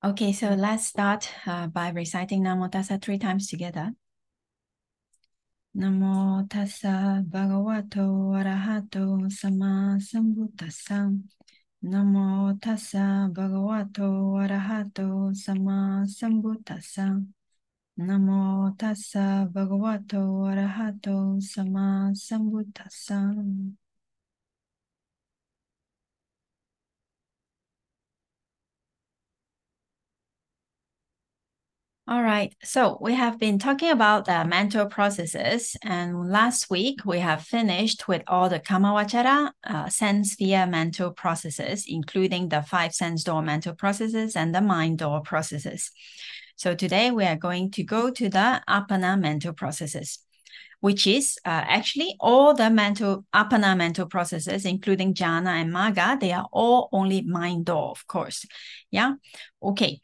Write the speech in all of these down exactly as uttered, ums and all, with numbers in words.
Okay, so let's start uh, by reciting Namo Tassa three times together. Namo Tassa Bhagavato Arahato Sama Sambuddhassa. Namo Tassa Bhagavato Arahato Sama Sambuddhassa. Namo Tassa Bhagavato Arahato Sama Sambuddhassa. All right, so we have been talking about the mental processes, and last week we have finished with all the Kamavachara uh, sense sphere mental processes, including the five sense door mental processes and the mind door processes. So today we are going to go to the Apana mental processes, which is uh, actually all the mental Apana mental processes, including Jhana and Magga. They are all only mind door, of course. Yeah, okay.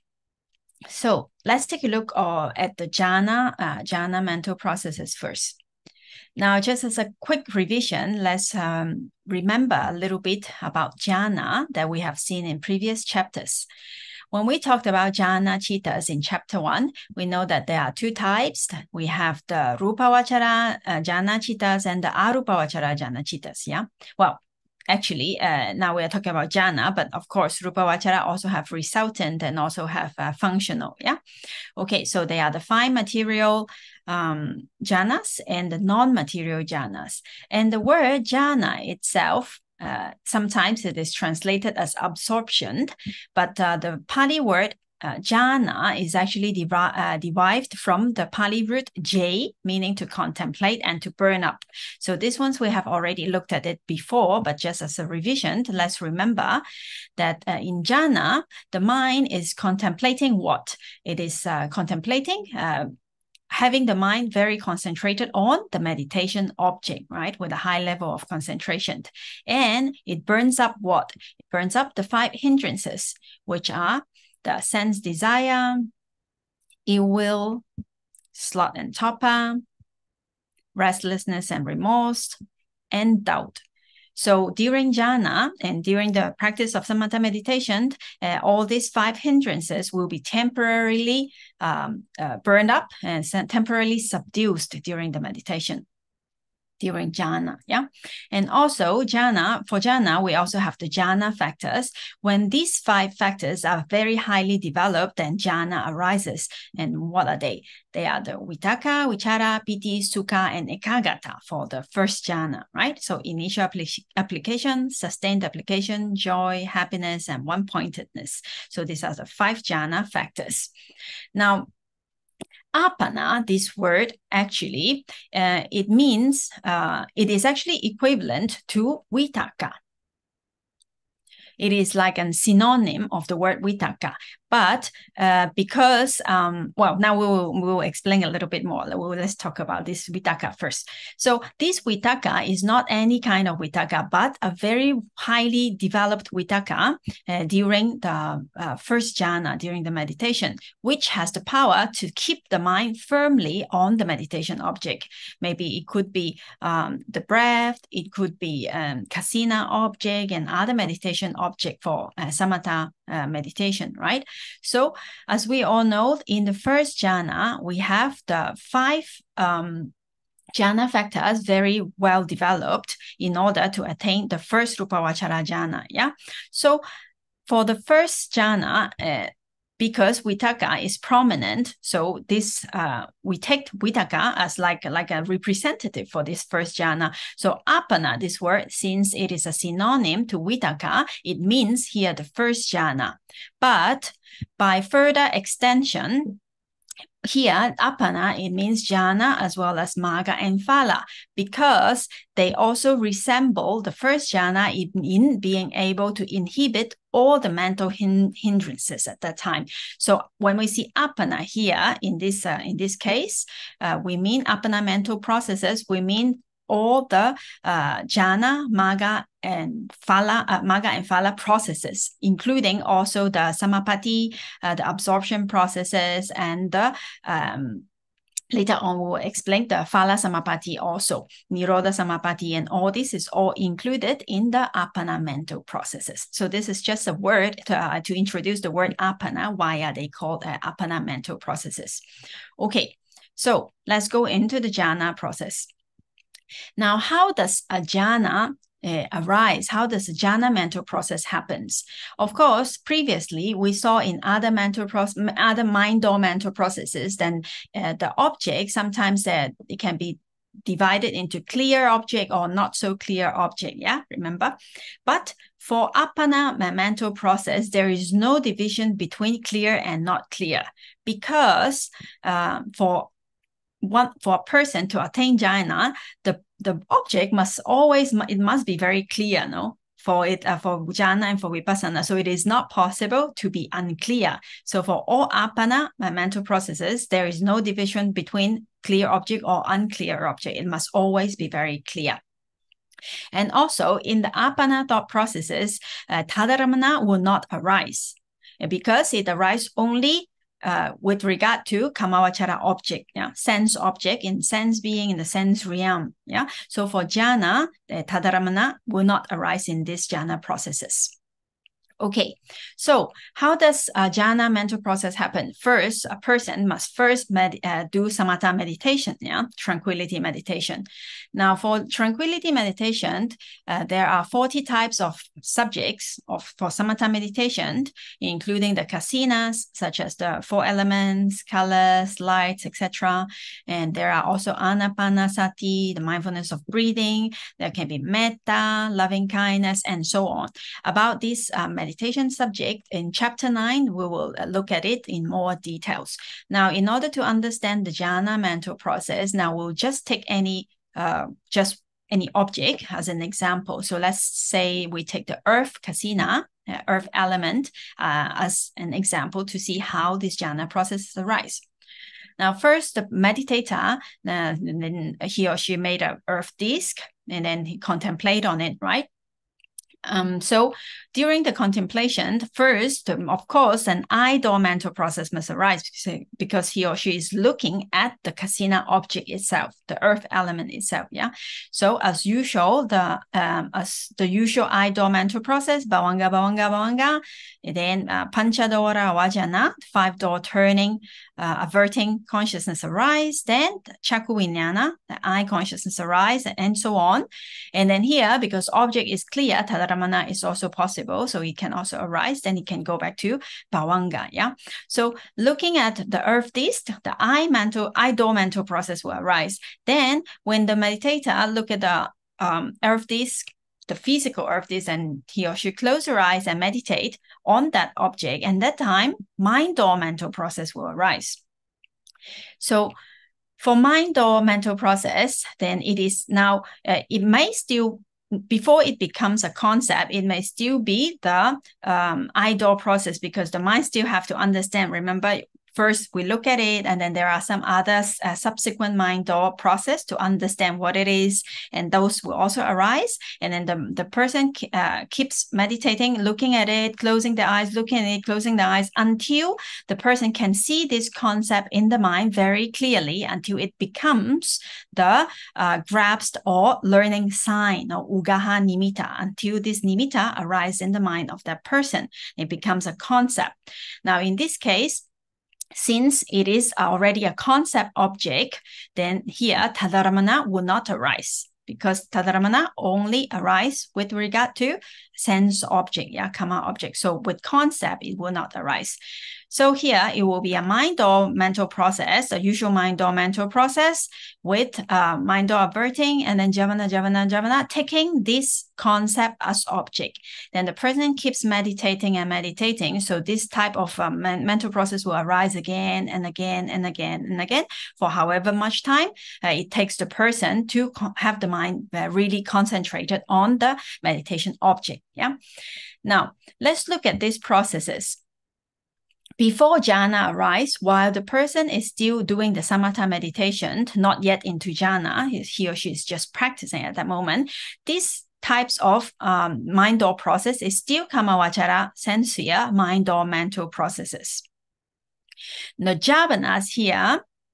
So let's take a look uh, at the jhana, uh, jhana mental processes first. Now, just as a quick revision, let's um, remember a little bit about jhana that we have seen in previous chapters. When we talked about jhana chittas in chapter one, we know that there are two types. We have the rupavachara uh, jhana chittas and the arupavachara jhana chittas. Yeah. Well, actually, uh, now we are talking about jhana, but of course, rupavachara also have resultant and also have uh, functional. Yeah. Okay, so they are the fine material um, jhanas and the non-material jhanas. And the word jhana itself, uh, sometimes it is translated as absorption, but uh, the Pali word uh, jhana is actually deri uh, derived from the Pali root j, meaning to contemplate and to burn up. So these ones we have already looked at it before, but just as a revision, let's remember that uh, in jhana, the mind is contemplating what? It is uh, contemplating uh, having the mind very concentrated on the meditation object, right, with a high level of concentration. And it burns up what? It burns up the five hindrances, which are the sense desire, ill will, sloth and torpor, restlessness and remorse, and doubt. So during jhana and during the practice of samatha meditation, uh, all these five hindrances will be temporarily um, uh, burned up and temporarily subdued during the meditation, during jhana, yeah? And also jhana, for jhana, we also have the jhana factors. When these five factors are very highly developed, then jhana arises. And what are they? They are the vitaka, vichara, piti, sukha, and ekagata for the first jhana, right? So initial applic application, sustained application, joy, happiness, and one-pointedness. So these are the five jhana factors. Now, apana, this word actually, uh, it means, uh, it is actually equivalent to vitaka. It is like a synonym of the word vitaka. But uh, because, um, well, now we will, we will explain a little bit more. We'll, let's talk about this vitaka first. So this vitaka is not any kind of vitaka, but a very highly developed vitaka uh, during the uh, first jhana, during the meditation, which has the power to keep the mind firmly on the meditation object. Maybe it could be um, the breath, it could be um, kasina object and other meditation object for uh, samatha uh, meditation, right? So as we all know, in the first jhana, we have the five um, jhana factors very well developed in order to attain the first rupavachara jhana, yeah? So for the first jhana, uh, because vitaka is prominent, so this uh, we take vitaka as like, like a representative for this first jhana. So apana, this word, since it is a synonym to vitaka, it means here the first jhana. But by further extension, here, apana, it means jhana as well as magga and phala, because they also resemble the first jhana in, in being able to inhibit all the mental hin hindrances at that time. So when we see apana here in this, uh, in this case, uh, we mean apana mental processes, we mean all the uh, jhana, magga, and phala, uh, magga and phala processes, including also the samapati, uh, the absorption processes, and the um, Later on, we will explain the Phala Samapatti also. Nirodha Samapatti and all this is all included in the Apana mental processes. So this is just a word to, uh, to introduce the word Apana. Why are they called uh, Apana mental processes? Okay, so let's go into the jhana process. Now, how does a jhana Uh, arise? How does the jhana mental process happens? Of course, previously we saw in other mental process, other mind door mental processes, then uh, the object sometimes that uh, it can be divided into clear object or not so clear object. Yeah, remember? But for Apana mental process, there is no division between clear and not clear, because uh, for one for a person to attain jhana, the the object must always, it must be very clear, no? For it, uh, for jhana and for vipassana. So it is not possible to be unclear. So for all apana mental processes, there is no division between clear object or unclear object. It must always be very clear. And also in the apana thought processes, uh, tadaramana will not arise, because it arises only Uh, with regard to kamavachara object, yeah, sense object, in sense being, in the sense realm, yeah. So for jhana, the tadaramana will not arise in these jhana processes. Okay, so how does a jhana mental process happen? First, a person must first med uh, do samatha meditation, yeah, tranquility meditation. Now, for tranquility meditation, uh, there are forty types of subjects of for samatha meditation, including the kasinas, such as the four elements, colors, lights, et cetera. And there are also anapanasati, the mindfulness of breathing. There can be metta, loving kindness, and so on. About this uh, meditation meditation subject in chapter nine, we will look at it in more details. Now, in order to understand the jhana mental process, now we'll just take any, uh, just any object as an example. So let's say we take the earth kasina, uh, earth element, uh, as an example to see how this jhana process arise. Now, first, the meditator, uh, then he or she made an earth disc, and then he contemplate on it, right? Um, so during the contemplation, first, um, of course, an eye door mental process must arise, because he or she is looking at the kasina object itself, the earth element itself. Yeah. So as usual, the um, as the usual eye door mental process, bhavanga, bhavanga, bhavanga, and then uh, panchadora vajana, five door turning, uh, averting consciousness arise. Then chakku vijnana, the eye consciousness arise, and so on. And then here, because object is clear, tadaramana is also possible, so it can also arise. Then it can go back to bhavanga. Yeah. So looking at the earth disc, the eye mental, eye door mental process will arise. Then when the meditator look at the um, earth disc, the physical earth disc, and he or she close their eyes and meditate on that object, and that time mind door mental process will arise. So for mind door mental process, then it is now, uh, it may still, before it becomes a concept, it may still be the um, eye door process, because the mind still have to understand. Remember, first we look at it, and then there are some other uh, subsequent mind door process to understand what it is, and those will also arise. And then the, the person uh, keeps meditating, looking at it, closing the eyes, looking at it, closing the eyes, until the person can see this concept in the mind very clearly, until it becomes the uh, grasped or learning sign, or ugaha nimitta, until this nimitta arises in the mind of that person. It becomes a concept. Now, in this case, since it is already a concept object, then here tadaramana will not arise, because tadaramana only arise with regard to sense object, yeah, kama object. So with concept, it will not arise. So here it will be a mind door mental process, a usual mind door mental process with uh, mind door averting, and then javana, javana, javana, taking this concept as object. Then the person keeps meditating and meditating. So this type of uh, men mental process will arise again and again and again and again for however much time uh, it takes the person to have the mind uh, really concentrated on the meditation object. Yeah. Now let's look at these processes. Before jhana arise, while the person is still doing the samatha meditation, not yet into jhana, he or she is just practicing at that moment, these types of um, mind door process is still kamavachara, sense sphere, mind door mental processes. The jhavanas here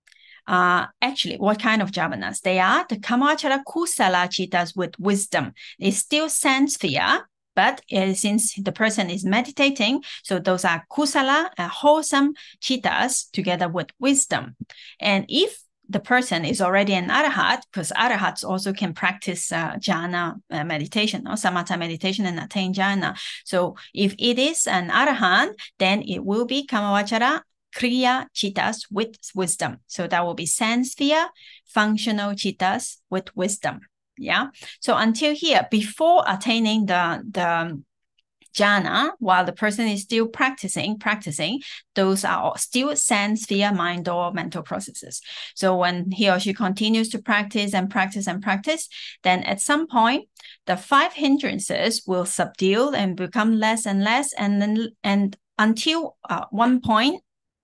Uh, actually, what kind of jhavanas? They are the Kamavachara Kusala Chittas with wisdom. It's still sense via, but uh, since the person is meditating, so those are kusala, uh, wholesome chittas together with wisdom. And if the person is already an arahat, because arahats also can practice uh, jhana uh, meditation or samatha meditation and attain jhana. So if it is an arahant, then it will be Kamavachara Kriya Chittas with wisdom. So that will be sense via, functional chittas with wisdom. Yeah. So until here, before attaining the, the jhana, while the person is still practicing, practicing, those are still sense via mind or mental processes. So when he or she continues to practice and practice and practice, then at some point, the five hindrances will subdue and become less and less. And then, and until uh, one point,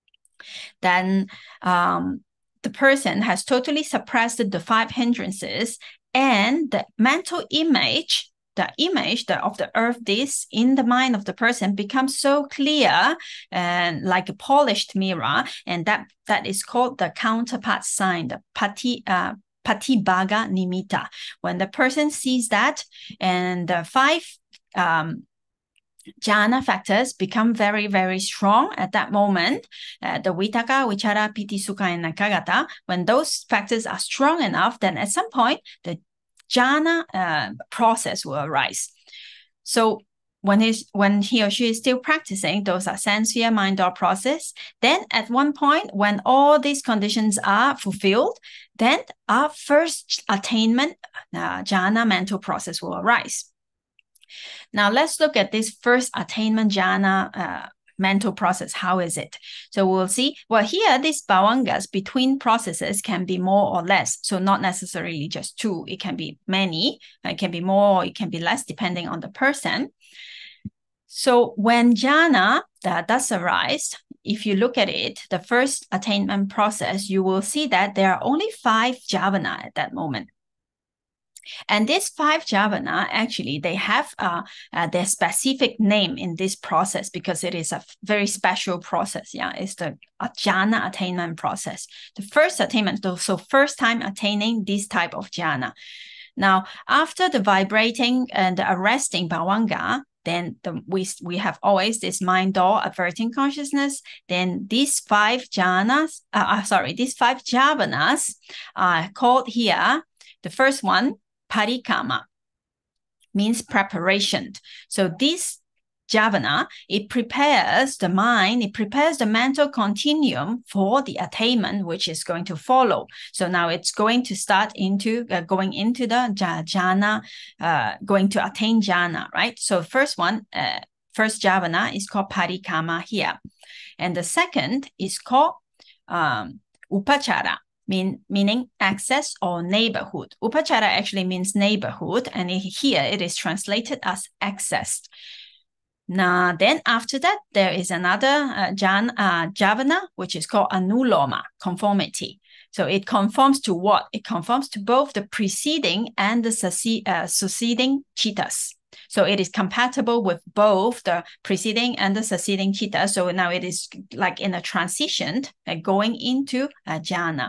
then um, the person has totally suppressed the five hindrances, and the mental image, the image the, of the earth disk in the mind of the person becomes so clear and like a polished mirror, and that, that is called the counterpart sign, the pati, uh, Patibhaga Nimitta. When the person sees that, and the five um, jhana factors become very, very strong at that moment, uh, the Vitaka, Vichara, Piti, Sukha, and Ekagata, when those factors are strong enough, then at some point, the jhana uh, process will arise. So when, he's, when he or she is still practicing, those are sense via mind or process. Then at one point, when all these conditions are fulfilled, then our first attainment, uh, jhana mental process will arise. Now let's look at this first attainment jhana uh, mental process. How is it? So we'll see, well, here these bhavangas between processes can be more or less. So not necessarily just two, it can be many, it can be more, it can be less depending on the person. So when jhana that does arise, if you look at it, the first attainment process, you will see that there are only five jhavana at that moment. And these five jhavana, actually, they have uh, uh, their specific name in this process because it is a very special process. Yeah, it's the jhana attainment process. The first attainment, so first time attaining this type of jhana. Now, after the vibrating and the arresting bhavanga, then the, we, we have always this mind door averting consciousness. Then these five jhanas, uh, uh, sorry, these five jhavanas are called here. The first one, parikama, means preparation. So this jhavana, it prepares the mind, it prepares the mental continuum for the attainment, which is going to follow. So now it's going to start into, uh, going into the jhana, uh, going to attain jhana, right? So first one, uh, first jhavana is called parikama here. And the second is called um, upachara. Mean, meaning access or neighborhood. Upachara actually means neighborhood, and it, here it is translated as access. Now, then after that, there is another uh, jan, uh, jhavana, which is called anuloma, conformity. So it conforms to what? It conforms to both the preceding and the succeed, uh, succeeding chittas. So it is compatible with both the preceding and the succeeding chittas. So now it is like in a transition, uh, going into a jhana.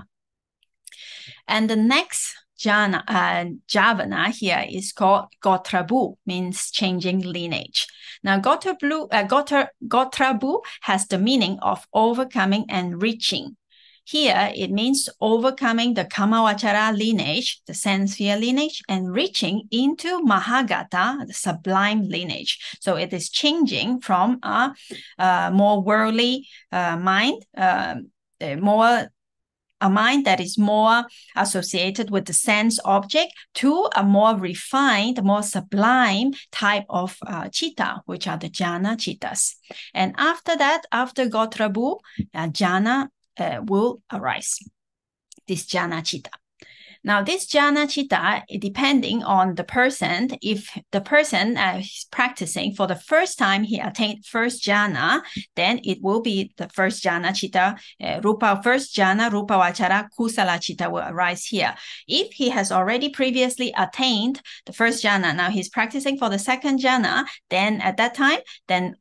And the next jhana, uh, jhavana here is called Gotrabhu, means changing lineage. Now, Gotrabhu, uh, Gotra, Gotrabhu has the meaning of overcoming and reaching. Here, it means overcoming the Kamavachara lineage, the sense sphere lineage, and reaching into Mahagata, the sublime lineage. So it is changing from a, a more worldly uh, mind, uh, more a mind that is more associated with the sense object to a more refined, more sublime type of uh, chitta, which are the jhana chittas. And after that, after Gotrabhu, uh, jhana uh, will arise, this jhana chitta. Now, this jhana chitta, depending on the person, if the person uh, is practicing for the first time, he attained first jhana, then it will be the first jhana chitta, uh, rupa, first jhana, rupa vachara, kusala chitta will arise here. If he has already previously attained the first jhana, now he's practicing for the second jhana, then at that time, then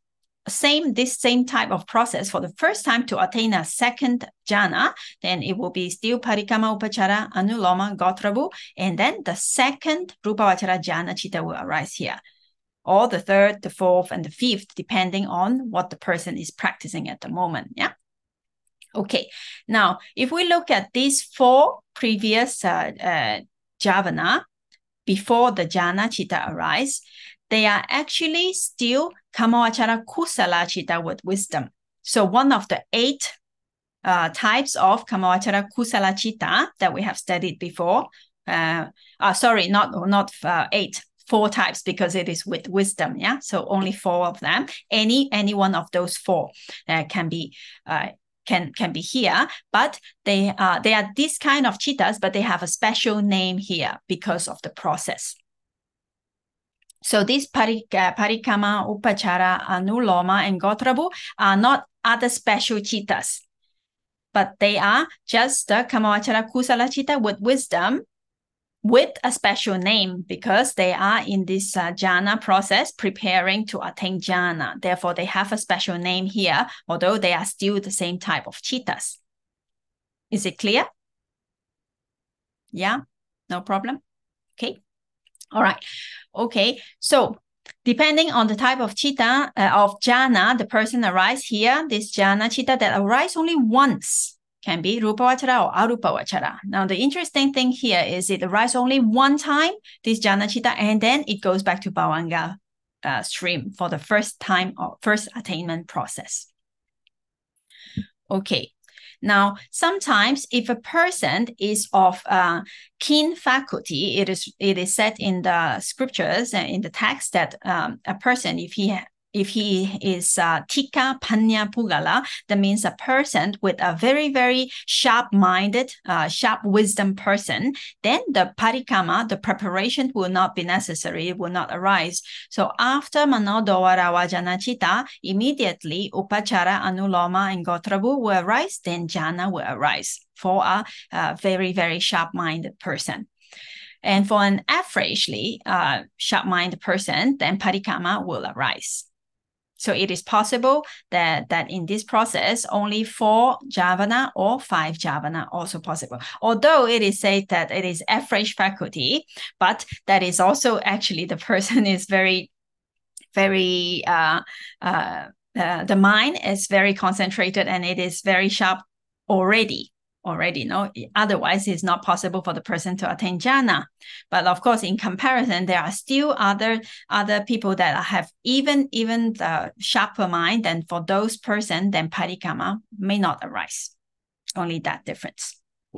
same this same type of process for the first time to attain a second jhana, then it will be still Parikrama, Upachara, Anuloma, Gotrabu, and then the second Rupavachara jhana chitta will arise here, or the third, the fourth, and the fifth, depending on what the person is practicing at the moment. Yeah. Okay. Now, if we look at these four previous uh, uh, javana before the jhana chitta arise, they are actually still Kamavachara Kusala chitta with wisdom. So one of the eight uh, types of Kamavachara Kusala chitta that we have studied before, uh, uh, sorry, not, not uh, eight, four types, because it is with wisdom, yeah? So only four of them. Any, any one of those four uh, can be uh, can can be here, but they are, they are this kind of chittas, but they have a special name here because of the process. So these parik, uh, Parikrama, Upachara, Anuloma, and Gotrabu are not other special chittas, but they are just the Kamavachara Kusala chitta with wisdom, with a special name, because they are in this uh, jhana process preparing to attain jhana. Therefore, they have a special name here, although they are still the same type of chittas. Is it clear? Yeah, no problem. Okay. All right. Okay. So depending on the type of chitta, uh, of jhana, the person arises here, this jhana chitta that arises only once can be Rupavachara or Arupavachara. Now, the interesting thing here is it arises only one time, this jhana chitta, and then it goes back to Bhavanga uh, stream for the first time or first attainment process. Okay. Now, sometimes if a person is of uh, keen faculty, it is it is said in the scriptures and in the text that um, a person, if he if he is uh, Tika Panya Pugala, that means a person with a very, very sharp-minded, uh, sharp wisdom person, then the Parikrama, the preparation will not be necessary, it will not arise. So after Manodawara Vajana Chitta, immediately Upachara, Anuloma, and Gotrabu will arise, then Jhana will arise for a, a very, very sharp-minded person. And for an averagely uh, sharp-minded person, then Parikrama will arise. So it is possible that, that in this process, only four javana or five javana also possible. Although it is said that it is average faculty, but that is also actually the person is very, very, uh, uh, uh, the mind is very concentrated and it is very sharp already. already, no? Otherwise, it's not possible for the person to attain jhana. But of course, in comparison, there are still other, other people that have even, even the sharper mind, and for those person, then Parikrama may not arise. Only that difference.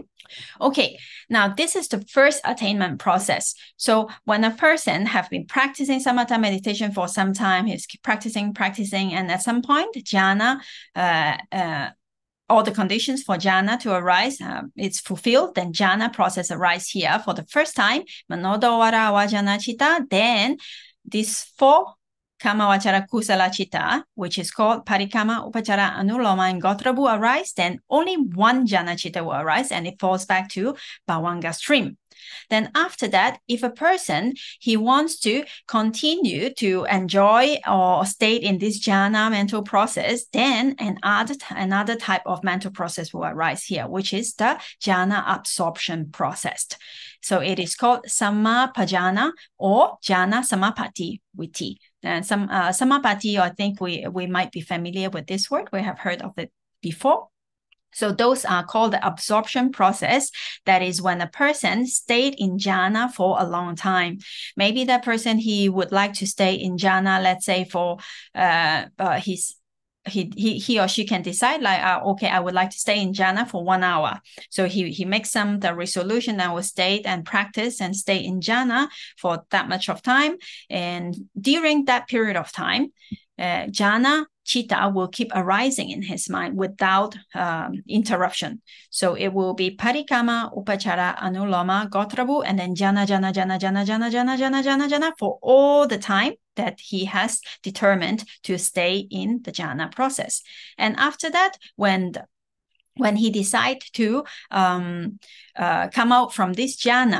Okay, now this is the first attainment process. So when a person have been practicing samatha meditation for some time, he's practicing, practicing, and at some point, jhana, uh, uh, all the conditions for jhana to arise, uh, it's fulfilled, then jhana process arise here for the first time, Manodawara Vajana Chitta, then these four Kamavachara Kusala Chitta, which is called Parikrama, Upachara, Anuloma, and Gotrabu arise, then only one jhana chitta will arise and it falls back to Bhavanga stream. Then after that, if a person, he wants to continue to enjoy or stay in this jhana mental process, then another, another type of mental process will arise here, which is the jhana absorption process. So it is called Samapajana or Jhana Samapatti Viti. And some uh, Samapatti, I think we, we might be familiar with this word. We have heard of it before. So those are called the absorption process. That is when a person stayed in jhana for a long time. Maybe that person, he would like to stay in jhana, let's say for uh, uh, his He, he he or she can decide like, uh, okay, I would like to stay in jhana for one hour. So he, he makes some the resolution that will stay and practice and stay in jhana for that much of time. And during that period of time, uh, jhana chitta will keep arising in his mind without um, interruption. So it will be Parikrama, Upachara, Anuloma, Gotrabu, and then jhana, jhana, jhana, jhana, jhana, jhana, jhana, jhana, jhana for all the time that he has determined to stay in the jhana process. And after that, when the, when he decides to um, uh, come out from this jhana,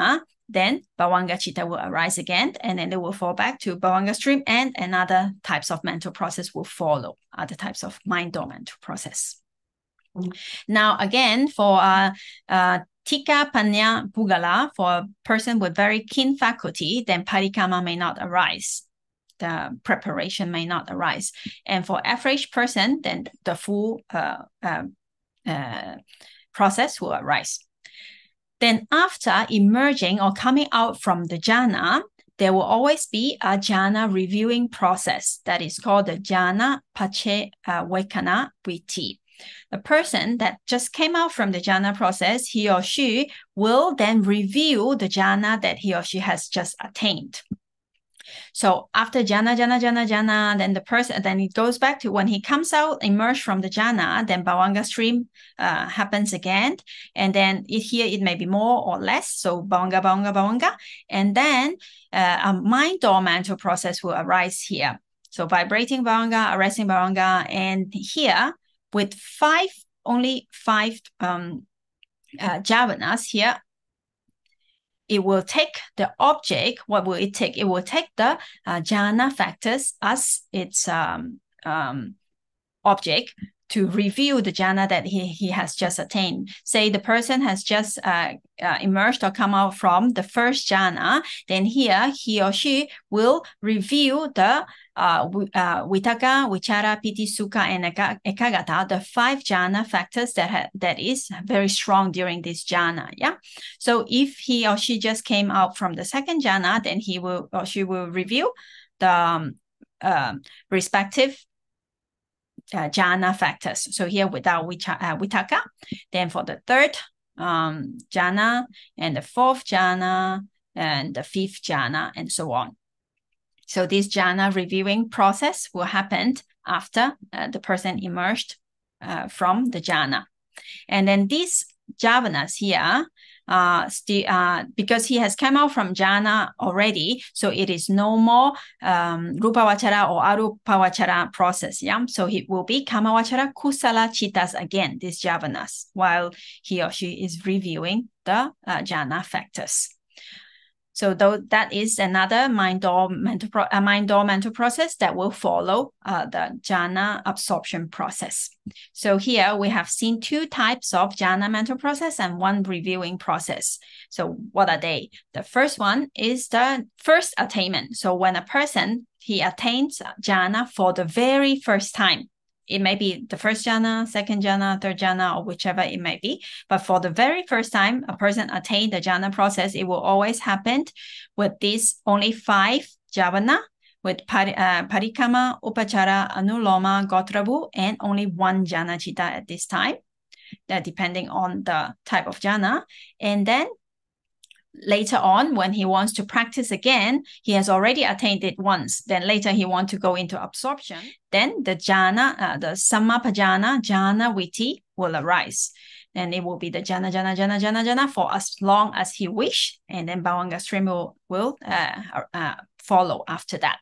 then Bhavanga Chitta will arise again, and then it will fall back to Bhavanga stream, and another types of mental process will follow, other types of mind door mental process. Mm-hmm. Now, again, for uh, uh, Tika Panya Pugala, for a person with very keen faculty, then Parikama may not arise. The preparation may not arise. And for average person, then the full uh, uh, uh, process will arise. Then after emerging or coming out from the jhana, there will always be a jhana reviewing process that is called the jhana pache uh, vekana vritti. The person that just came out from the jhana process, he or she will then review the jhana that he or she has just attained. So after jhana, jhana, jhana, jhana, then the person, then it goes back to when he comes out, emerge from the jhana, then Bhavanga stream uh, happens again. And then it, here it may be more or less. So Bhavanga, Bhavanga, Bhavanga. And then uh, a mind door mental process will arise here. So vibrating Bhavanga, arresting Bhavanga. And here with five, only five um, uh, jhavanas here, it will take the object. What will it take? It will take the uh, jhana factors as its um, um, object to review the jhana that he, he has just attained. Say the person has just uh, uh, emerged or come out from the first jhana, then here he or she will review the uh, uh, Vitaka, Vichara, Piti, Sukha, and Ekagata, the five jhana factors that ha that is very strong during this jhana. Yeah. So if he or she just came out from the second jhana, then he will or she will review the um, uh, respective Uh, jhana factors. So here without uh, Vitaka, then for the third um, jhana and the fourth jhana and the fifth jhana and so on. So this jhana reviewing process will happen after uh, the person emerged uh, from the jhana. And then these jhavanas here, uh, still, uh, because he has come out from jhana already, so it is no more um, rupavachara or arupavachara process. Yeah, so it will be kamavachara kusala chittas again, these jhavanas, while he or she is reviewing the uh, jhana factors. So though that is another mind door mental pro uh, mind door mental process that will follow uh, the jhana absorption process. So here we have seen two types of jhana mental process and one reviewing process. So what are they? The first one is the first attainment. So when a person, he attains jhana for the very first time. It may be the first jhana, second jhana, third jhana, or whichever it may be. But for the very first time a person attained the jhana process, it will always happen with these only five jhavana, with pari, uh, parikama, upachara, anuloma, gotrabhu, and only one jhana chitta at this time, that depending on the type of jhana. And then later on, when he wants to practice again, he has already attained it once. Then later he wants to go into absorption. Then the jhana, uh, the sammapajana, jhana vritti will arise. And it will be the jhana, jhana, jhana, jhana, jhana for as long as he wish. And then Bhavanga stream will, will uh, uh, follow after that.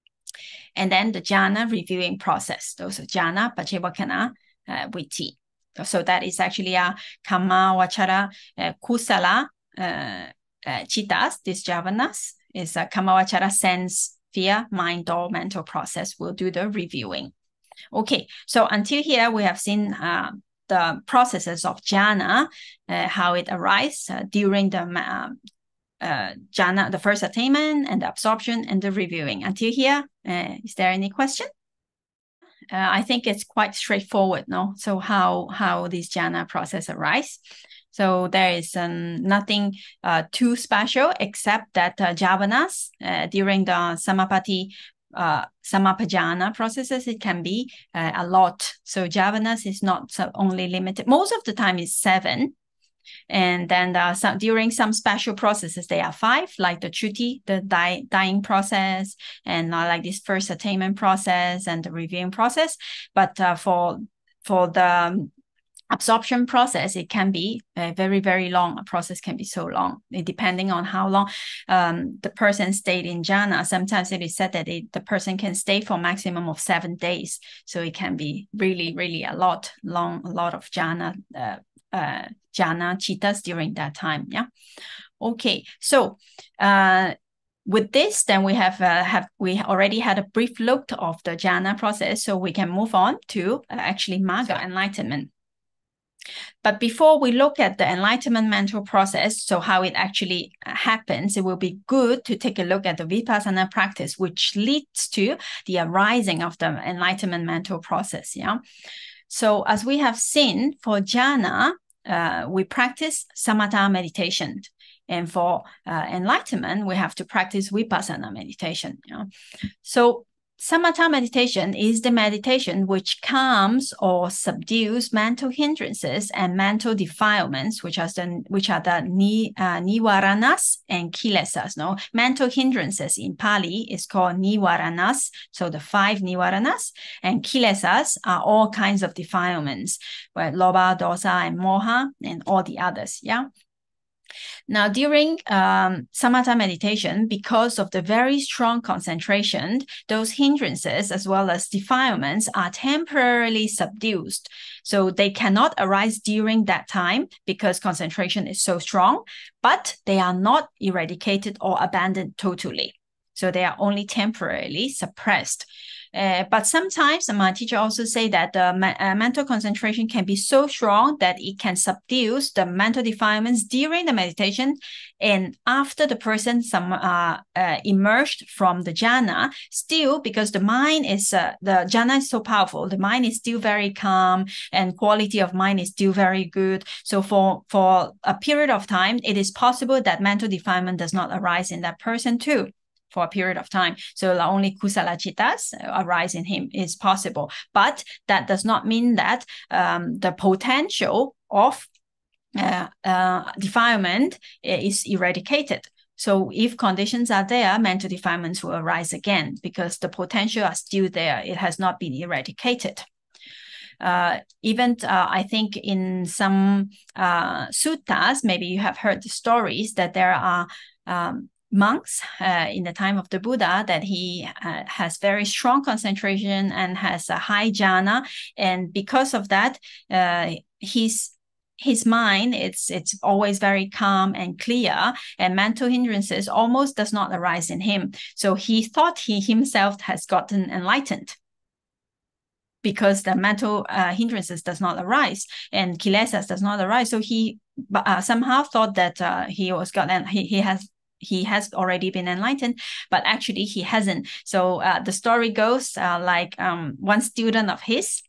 And then the jhana reviewing process. Those are jhana, pachevakana, uh, vritti. So that is actually a kama, vachara, uh, kusala, uh, Uh, chittas, these jhavanas, is a kamavachara sense, fear, mind, or mental process will do the reviewing. Okay, so until here we have seen uh, the processes of jhana, uh, how it arises uh, during the uh, uh, jhana, the first attainment and the absorption and the reviewing. Until here, uh, is there any question? Uh, I think it's quite straightforward, no? So how how this jhana process arise? So there is um, nothing uh, too special except that uh, jhavanas uh, during the samapati, uh, samapajana processes, it can be uh, a lot. So jhavanas is not so only limited. Most of the time is seven. And then uh, some, during some special processes, they are five, like the chuti, the die, dying process, and uh, like this first attainment process and the reviewing process. But uh, for, for the um, absorption process, it can be a very, very long. A process can be so long, depending on how long um, the person stayed in jhana. Sometimes it is said that it, the person can stay for a maximum of seven days. So it can be really, really a lot, long, a lot of jhana, uh, uh, jhana chittas during that time. Yeah. Okay, so uh, with this, then we have uh, have we already had a brief look of the jhana process, so we can move on to uh, actually Magga enlightenment. But before we look at the enlightenment mental process, so how it actually happens, it will be good to take a look at the Vipassana practice, which leads to the arising of the enlightenment mental process. Yeah. So as we have seen, for jhana, uh, we practice samatha meditation. And for uh, enlightenment, we have to practice vipassana meditation. Yeah. So samatha meditation is the meditation which calms or subdues mental hindrances and mental defilements, which are the which are the ni, uh, nivaranas and kilesas. No, mental hindrances in Pali is called nivaranas. So the five nivaranas, and kilesas are all kinds of defilements, where lobha, dosa, and moha, and all the others. Yeah. Now, during um, samatha meditation, because of the very strong concentration, those hindrances as well as defilements are temporarily subdued. So they cannot arise during that time because concentration is so strong, but they are not eradicated or abandoned totally. So they are only temporarily suppressed. Uh, but sometimes my teacher also say that the uh, mental concentration can be so strong that it can subdue the mental defilements during the meditation, and after the person some uh, uh, emerged from the jhana, still because the mind is uh, the jhana is so powerful, the mind is still very calm and quality of mind is still very good. So for for a period of time, it is possible that mental defilement does not arise in that person too, for a period of time. So only kusala chittas arise in him is possible. But that does not mean that um, the potential of uh, uh, defilement is eradicated. So if conditions are there, mental defilements will arise again because the potential are still there. It has not been eradicated. Uh, even uh, I think in some uh, suttas, maybe you have heard the stories that there are um, monks uh, in the time of the Buddha that he uh, has very strong concentration and has a high jhana, and because of that, uh, his his mind it's it's always very calm and clear, and mental hindrances almost does not arise in him. So he thought he himself has gotten enlightened, because the mental uh, hindrances does not arise and kilesas does not arise. So he uh, somehow thought that uh, he was got and he, he has he has already been enlightened, but actually he hasn't. So uh, the story goes uh, like um, one student of his.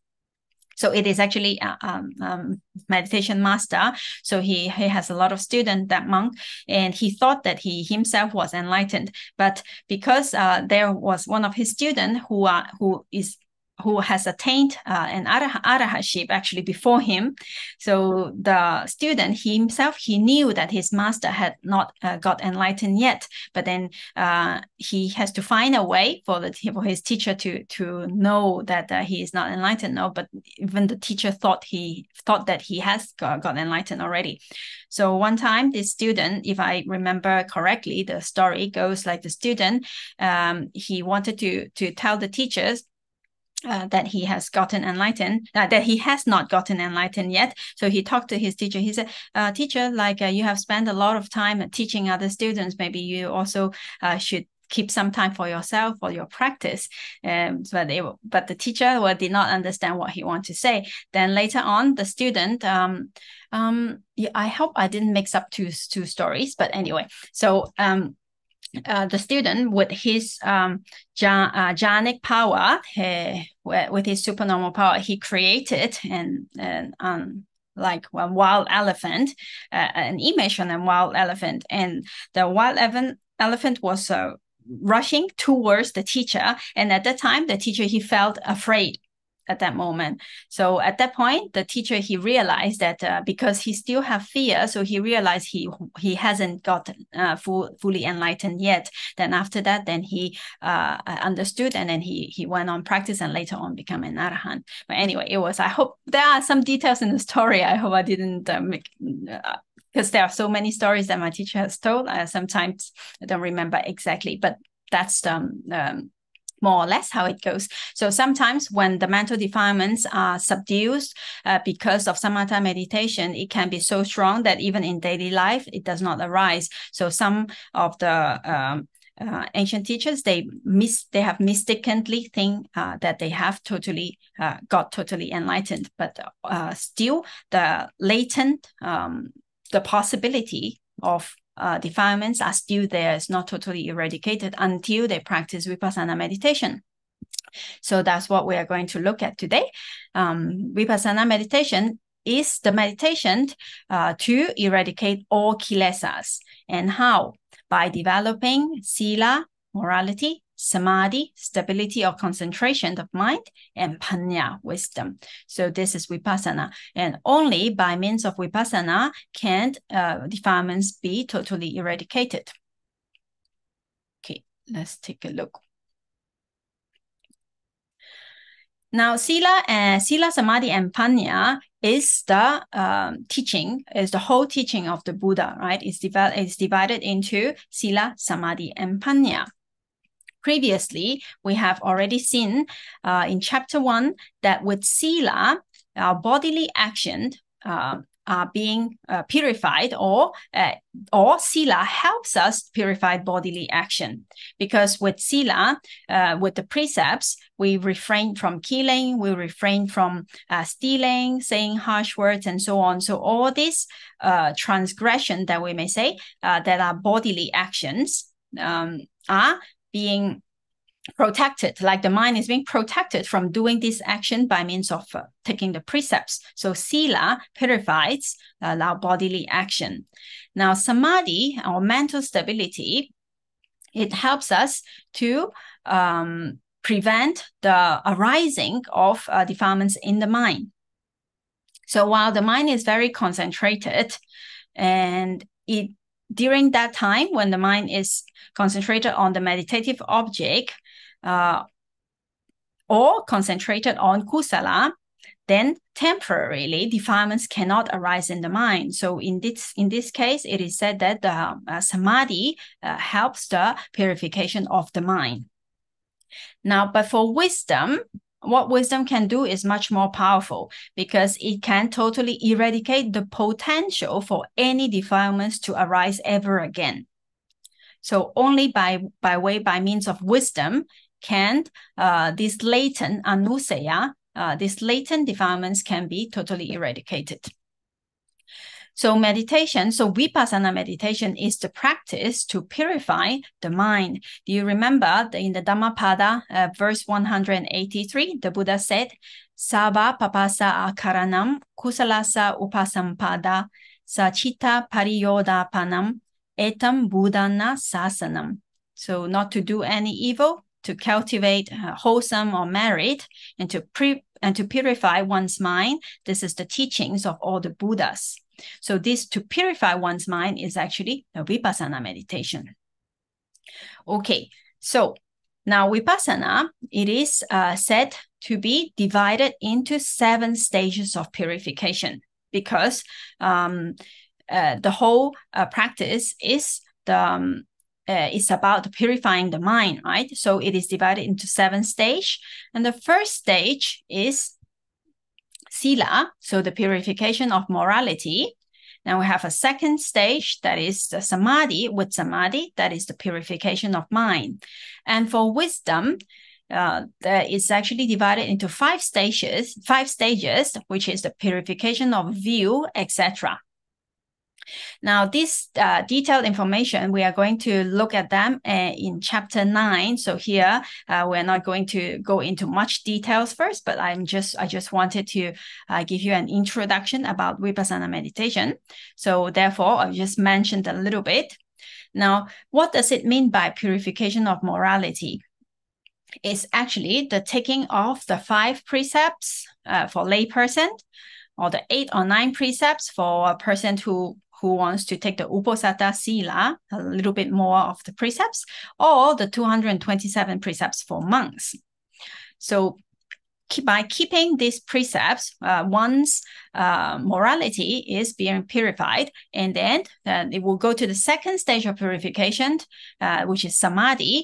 So it is actually a um, um, meditation master. So he, he has a lot of students, that monk, and he thought that he himself was enlightened. But because uh, there was one of his students who uh, who is who has attained uh, an arah- arahantship actually before him. So the student he himself, he knew that his master had not uh, got enlightened yet, but then uh, he has to find a way for, the, for his teacher to, to know that uh, he is not enlightened. No, but even the teacher thought he thought that he has got, got enlightened already. So one time, this student, if I remember correctly, the story goes like the student, um, he wanted to, to tell the teachers Uh, that he has gotten enlightened, uh, that he has not gotten enlightened yet. So he talked to his teacher. He said, uh, teacher, like uh, you have spent a lot of time teaching other students. Maybe you also uh, should keep some time for yourself, for your practice. Um, but, they, but the teacher well, did not understand what he wanted to say. Then later on, the student, um, um, yeah, I hope I didn't mix up two, two stories, but anyway, so um, Uh, the student with his um, uh, jhanic power, uh, with his supernormal power, he created an, an um, like a wild elephant, uh, an image on a wild elephant, and the wild elephant elephant was uh, rushing towards the teacher, and at that time, the teacher he felt afraid at that moment. So at that point, the teacher, he realized that uh, because he still have fear, so he realized he he hasn't got uh, full, fully enlightened yet. Then after that, then he uh, understood, and then he he went on practice and later on become an arahant. But anyway, it was, I hope there are some details in the story. I hope I didn't uh, make... Uh, because there are so many stories that my teacher has told. Uh, sometimes I don't remember exactly, but that's um, um more or less how it goes. So sometimes when the mental defilements are subdued uh, because of samatha meditation, it can be so strong that even in daily life, it does not arise. So some of the um, uh, ancient teachers, they mis they have mistakenly think uh, that they have totally uh, got totally enlightened, but uh, still the latent, um, the possibility of Uh, defilements are still there, it's not totally eradicated until they practice Vipassana meditation. So that's what we are going to look at today. Um, Vipassana meditation is the meditation uh, to eradicate all kilesas. And how? By developing sila, morality, samadhi, stability or concentration of mind, and panya, wisdom. So this is Vipassana. And only by means of Vipassana can uh, defilements be totally eradicated. Okay, let's take a look. Now, sila, and sila, samadhi, and panya is the um, teaching, is the whole teaching of the Buddha, right? It's, div it's divided into sila, samadhi, and panya. Previously, we have already seen uh, in chapter one that with sila, our bodily actions uh, are being uh, purified, or uh, or sila helps us purify bodily action. Because with sila, uh, with the precepts, we refrain from killing, we refrain from uh, stealing, saying harsh words, and so on. So all these uh, transgression that we may say uh, that are bodily actions um, are being protected, like the mind is being protected from doing this action by means of uh, taking the precepts. So sila purifies uh, our bodily action. Now samadhi, or mental stability, it helps us to um, prevent the arising of uh, defilements in the mind. So while the mind is very concentrated, and it during that time when the mind is concentrated on the meditative object uh, or concentrated on kusala, then temporarily defilements cannot arise in the mind. So in this in this case, it is said that the uh, samadhi uh, helps the purification of the mind. Now, but for wisdom, what wisdom can do is much more powerful, because it can totally eradicate the potential for any defilements to arise ever again. So only by, by way, by means of wisdom, can uh, this latent anusaya, uh, these latent defilements can be totally eradicated. So meditation, so Vipassana meditation is the practice to purify the mind. Do you remember in the Dhammapada, uh, verse one hundred eighty-three, the Buddha said, Sabha papasa akaranam kusalasa upasampada sachita pariyodapanam etam buddhana sasanam. So not to do any evil, to cultivate uh, wholesome or merit, and to pre and to purify one's mind. This is the teachings of all the Buddhas. So this to purify one's mind is actually a Vipassana meditation. Okay, so now Vipassana, it is uh, said to be divided into seven stages of purification, because um, uh, the whole uh, practice is the um, uh, is about purifying the mind, right? So it is divided into seven stages, and the first stage is sila, so the purification of morality. Now we have a second stage, that is the samadhi. With samadhi, that is the purification of mind. And for wisdom, uh, that is actually divided into five stages, five stages, which is the purification of view, et cetera. Now, this uh, detailed information, we are going to look at them uh, in chapter nine. So here, uh, we're not going to go into much details first, but I'm just, I just wanted to uh, give you an introduction about Vipassana meditation. So therefore, I've just mentioned a little bit. Now, what does it mean by purification of morality? It's actually the taking of the five precepts uh, for layperson, or the eight or nine precepts for a person who who wants to take the Uposatha Sila, a little bit more of the precepts, or the two hundred twenty-seven precepts for monks. So by keeping these precepts, uh, one's uh, morality is being purified, and then uh, it will go to the second stage of purification, uh, which is samadhi.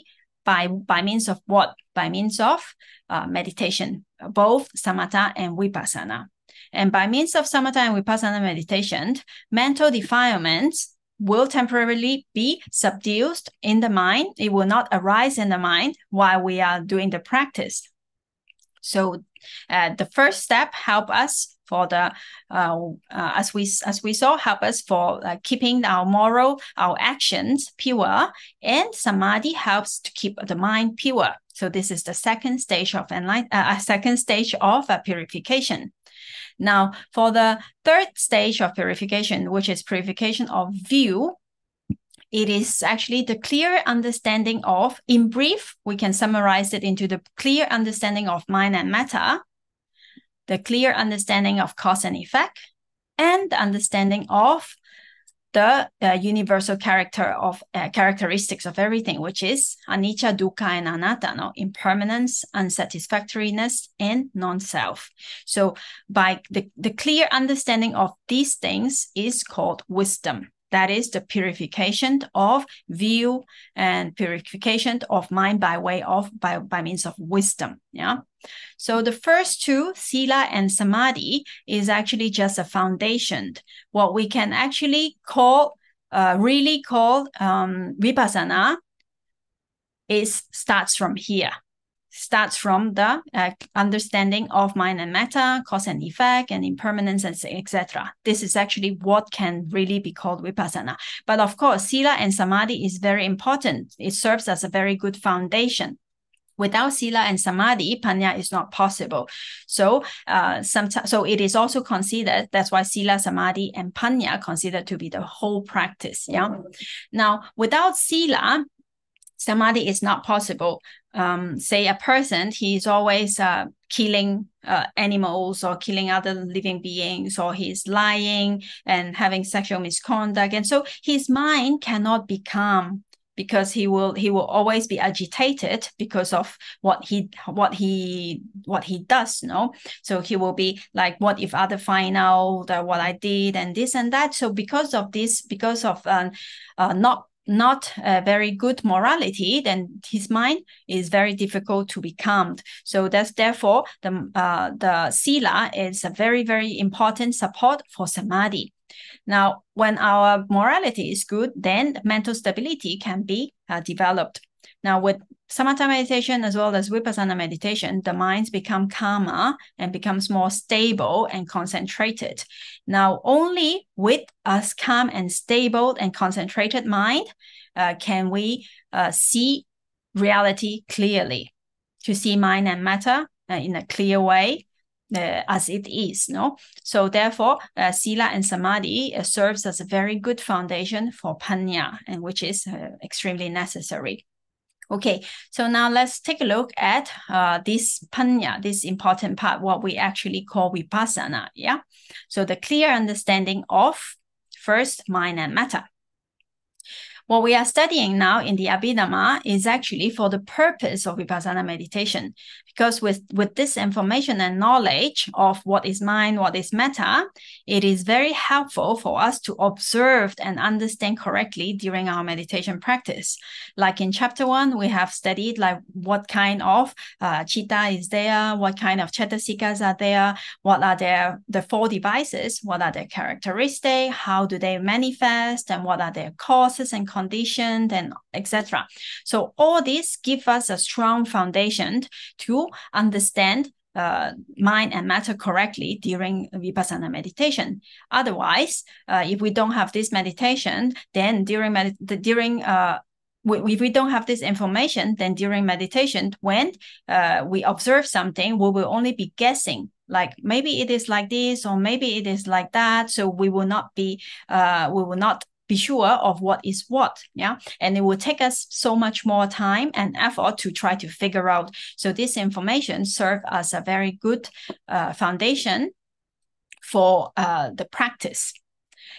by, by means of what? By means of uh, meditation, both samatha and vipassana. And by means of samatha and vipassana meditation, mental defilements will temporarily be subdued in the mind. It will not arise in the mind while we are doing the practice. So uh, the first step help us for the, uh, uh, as we as we saw, help us for uh, keeping our moral, our actions pure, and samadhi helps to keep the mind pure. So this is the second stage of enlighten, uh, second stage of uh, purification. Now, for the third stage of purification, which is purification of view, it is actually the clear understanding of, in brief, we can summarize it into the clear understanding of mind and matter, the clear understanding of cause and effect, and the understanding of the uh, universal character of uh, characteristics of everything, which is anicca, dukkha, and anatta, no? Impermanence, unsatisfactoriness, and non-self. So by the, the clear understanding of these things is called wisdom. That is the purification of view and purification of mind by way of, by, by means of wisdom. Yeah. So the first two, sila and samadhi, is actually just a foundation. What we can actually call, uh, really call um, vipassana is starts from here. Starts from the uh, understanding of mind and matter, cause and effect, and impermanence, and et cetera. This is actually what can really be called vipassana. But of course, sila and samadhi is very important. It serves as a very good foundation. Without sila and samadhi, panya is not possible. So, uh, sometimes, so it is also considered. That's why sila, samadhi, and panya considered to be the whole practice. Yeah. Now, without sila, samadhi is not possible. Um, say a person, he's always uh, killing uh, animals or killing other living beings, or he's lying and having sexual misconduct. And so his mind cannot be calm, because he will he will always be agitated because of what he what he what he does, you know. So he will be like, what if other find out uh, what I did, and this and that. So because of this, because of uh, uh, not not a very good morality, then his mind is very difficult to be calmed. So that's therefore the uh, the sila is a very, very important support for samadhi. Now, when our morality is good, then mental stability can be uh, developed. Now, with samatha meditation as well as vipassana meditation, the minds become calmer and becomes more stable and concentrated. Now, only with a calm and stable and concentrated mind uh, can we uh, see reality clearly, to see mind and matter uh, in a clear way. Uh, as it is, no? So therefore, uh, sila and samadhi uh, serves as a very good foundation for panya, and which is uh, extremely necessary. Okay, so now let's take a look at uh, this panya, this important part, what we actually call vipassana, yeah? So the clear understanding of first mind and matter. What we are studying now in the Abhidhamma is actually for the purpose of vipassana meditation. Because with, with this information and knowledge of what is mind, what is matter, it is very helpful for us to observe and understand correctly during our meditation practice. Like in chapter one, we have studied like what kind of uh, chitta is there, what kind of cetasikas are there, what are their the four devices, what are their characteristics, how do they manifest, and what are their causes and conditions, and et cetera. So all this give us a strong foundation to understand uh, mind and matter correctly during vipassana meditation. Otherwise, uh, if we don't have this meditation, then during med during uh, if we don't have this information, then during meditation, when uh, we observe something, we will only be guessing. Like maybe it is like this, or maybe it is like that. So we will not be, uh, we will not be sure of what is what, yeah? And it will take us so much more time and effort to try to figure out. So this information serves as a very good uh, foundation for uh, the practice.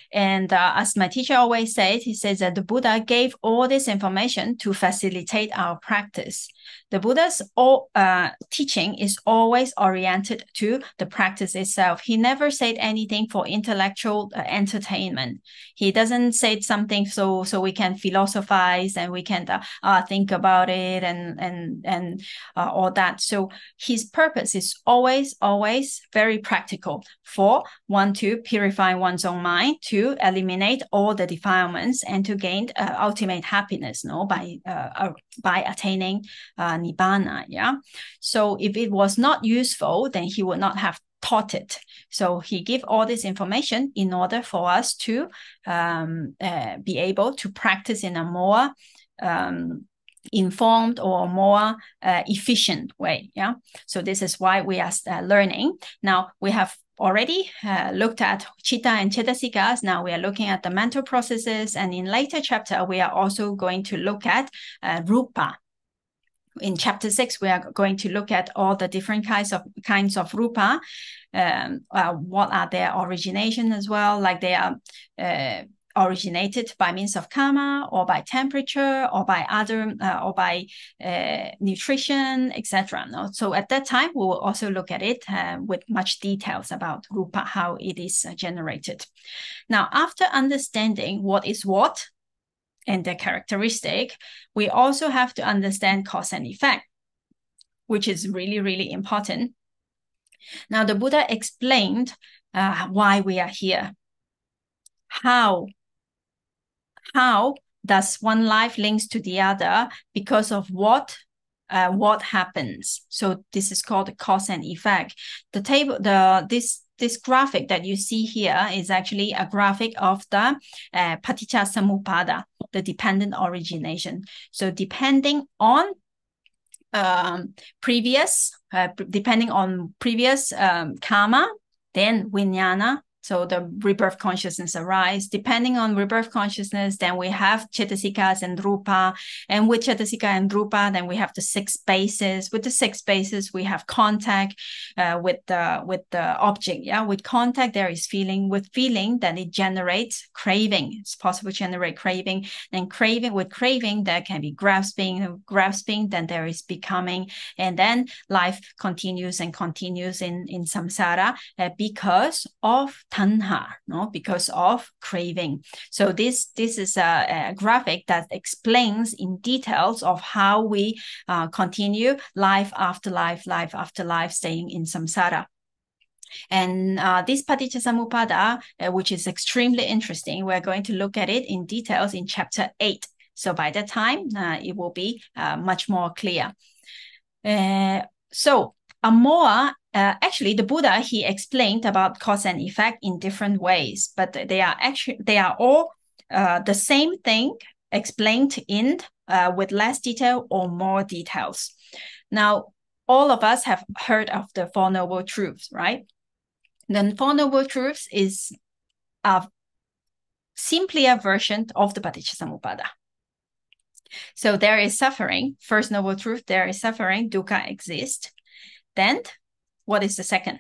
And uh, as my teacher always said, he says that the Buddha gave all this information to facilitate our practice. The Buddha's all, uh, teaching is always oriented to the practice itself. He never said anything for intellectual uh, entertainment. He doesn't say something so so we can philosophize and we can uh, uh, think about it and and and uh, all that. So his purpose is always always very practical. For one, to purify one's own mind, to eliminate all the defilements, and to gain uh, ultimate happiness, no, by uh, uh, by attaining uh, nibbana. Yeah. So if it was not useful, then he would not have taught it. So he gave all this information in order for us to um, uh, be able to practice in a more um, informed or more uh, efficient way. Yeah. So this is why we are uh, learning. Now we have already uh, looked at chitta and cetasikas. Now we are looking at the mental processes, and in later chapter we are also going to look at uh, rupa. In chapter six, we are going to look at all the different kinds of kinds of rupa. Um, uh, what are their origination as well? Like they are uh, originated by means of karma, or by temperature, or by other, uh, or by uh, nutrition, et cetera. No? So at that time, we will also look at it uh, with much details about rupa, how it is uh, generated. Now, after understanding what is what and their characteristic, we also have to understand cause and effect, which is really, really important. Now, the Buddha explained uh, why we are here. How, how does one life links to the other because of what uh, what happens? So this is called the cause and effect. The table, the this This graphic that you see here is actually a graphic of the uh, paticcasamuppada, the dependent origination. So depending on um, previous, uh, depending on previous um, karma, then vijnana, so the rebirth consciousness arise. Depending on rebirth consciousness, then we have cetasikas and rupa. And with cetasika and rupa, then we have the six bases. With the six bases, we have contact uh, with the with the object. Yeah, with contact, there is feeling. With feeling, then it generates craving. It's possible to generate craving. Then craving, with craving, there can be grasping. Grasping, then there is becoming. And then life continues and continues in, in samsara uh, because of tanha, no, because of craving. So this this is a, a graphic that explains in details of how we uh, continue life after life, life after life, staying in samsara. And uh, this paticcasamuppada, uh, which is extremely interesting, we're going to look at it in details in chapter eight. So by that time, uh, it will be uh, much more clear. Uh, so a more Uh, actually, the Buddha, he explained about cause and effect in different ways, but they are actually they are all uh, the same thing explained in uh, with less detail or more details. Now, all of us have heard of the Four Noble Truths, right? The Four Noble Truths is a simpler version of the Paticcasamuppada. So there is suffering. First Noble Truth, there is suffering. Dukkha exists. Then what is the second?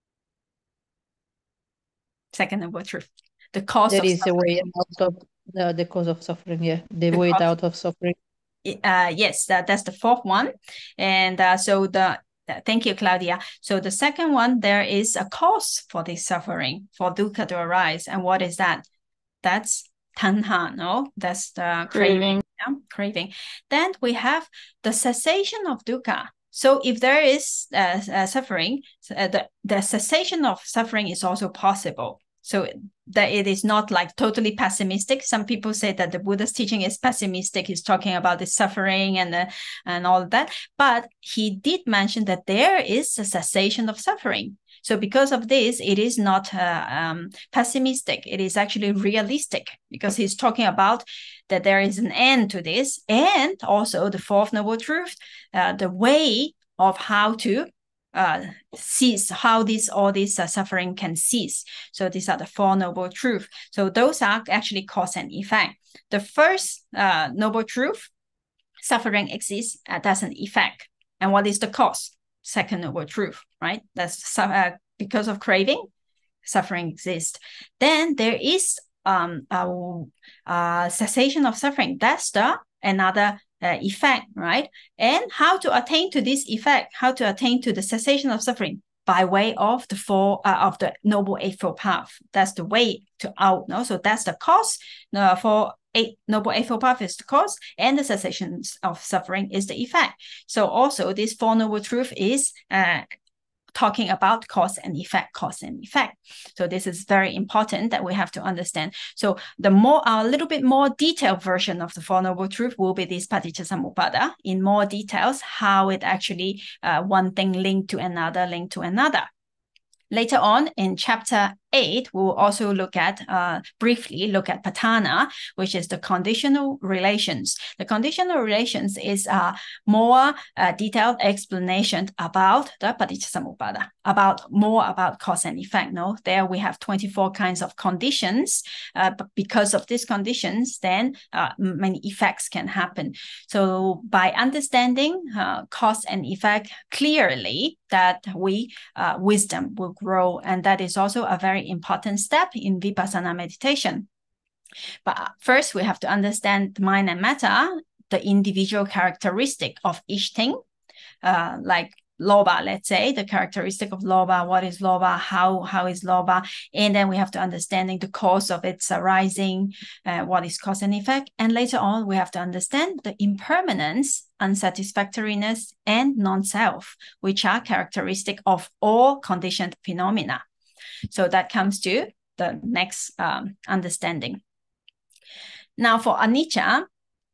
Second noble truth. The cause there of is suffering. a way out of the, the cause of suffering, yeah. The, the way cause, out of suffering. Uh, yes, that, that's the fourth one. And uh, so the, thank you, Claudia. So the second one, there is a cause for this suffering, for dukkha to arise. And what is that? That's tanha, no? That's the craving. craving. Yeah? Craving. Then we have the cessation of dukkha. So if there is uh, uh, suffering, uh, the, the cessation of suffering is also possible. So that it is not like totally pessimistic. Some people say that the Buddha's teaching is pessimistic. He's talking about the suffering and, the, and all of that. But he did mention that there is a cessation of suffering. So because of this, it is not uh, um, pessimistic. It is actually realistic, because he's talking about that there is an end to this. And also the fourth noble truth, uh, the way of how to uh, cease, how this all this uh, suffering can cease. So these are the four noble truths. So those are actually cause and effect. The first uh, noble truth, suffering exists, uh, that's an effect. And what is the cause? Second noble truth, right? That's uh, because of craving, suffering exists. Then there is um, uh, uh, cessation of suffering. That's the another uh, effect, right? And how to attain to this effect, how to attain to the cessation of suffering? By way of the four uh, of the Noble Eightfold Path. That's the way to out. No, so that's the cause. Uh, for eight Noble Eightfold Path is the cause, and the cessation of suffering is the effect. So also this Four Noble Truth is uh, talking about cause and effect, cause and effect. So this is very important that we have to understand. So the more, a little bit more detailed version of the Four Noble Truth will be this Paticcasamuppada in more details, how it actually, uh, one thing linked to another, linked to another. Later on in chapter eight, we will also look at, uh, briefly look at Patthana, which is the conditional relations. The conditional relations is a more uh, detailed explanation about the Paticcasamuppada, about more about cause and effect. No, there we have twenty-four kinds of conditions. Uh, but because of these conditions, then uh, many effects can happen. So by understanding uh, cause and effect clearly, that we uh, wisdom will grow, and that is also a very important step in Vipassana meditation. But first, we have to understand mind and matter, the individual characteristic of each thing, uh, like Lobha, let's say, the characteristic of Lobha, what is Lobha, how, how is Lobha, and then we have to understanding the cause of its arising, uh, what is cause and effect, and later on we have to understand the impermanence, unsatisfactoriness, and non-self, which are characteristic of all conditioned phenomena. So that comes to the next um, understanding. Now for anicca,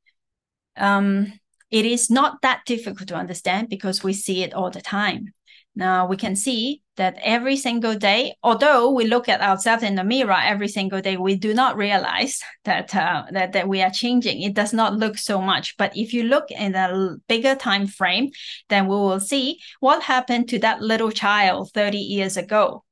um, it is not that difficult to understand because we see it all the time. Now we can see that every single day, although we look at ourselves in the mirror every single day, we do not realize that, uh, that, that we are changing. It does not look so much. But if you look in a bigger time frame, then we will see what happened to that little child thirty years ago.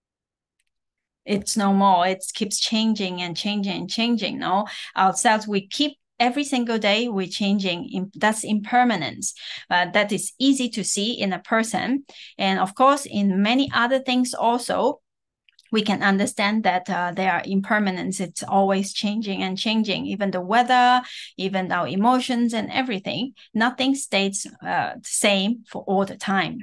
It's no more. It keeps changing and changing and changing. No, ourselves, we keep every single day we're changing. That's impermanence. Uh, that is easy to see in a person. And of course, in many other things also, we can understand that uh, there are impermanence. It's always changing and changing. Even the weather, even our emotions and everything, nothing stays uh, the same for all the time.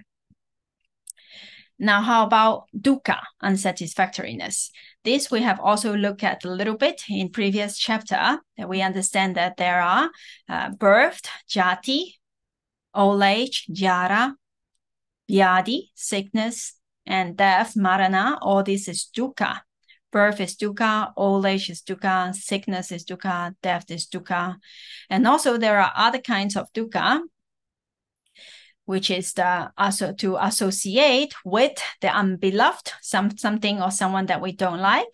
Now, how about dukkha, unsatisfactoriness? This we have also looked at a little bit in previous chapter, that we understand that there are uh, birth, jati, old age, jara, vyadi, sickness, and death, marana. All this is dukkha. Birth is dukkha, old age is dukkha, sickness is dukkha, death is dukkha. And also there are other kinds of dukkha, which is the also to associate with the unbeloved, some something or someone that we don't like.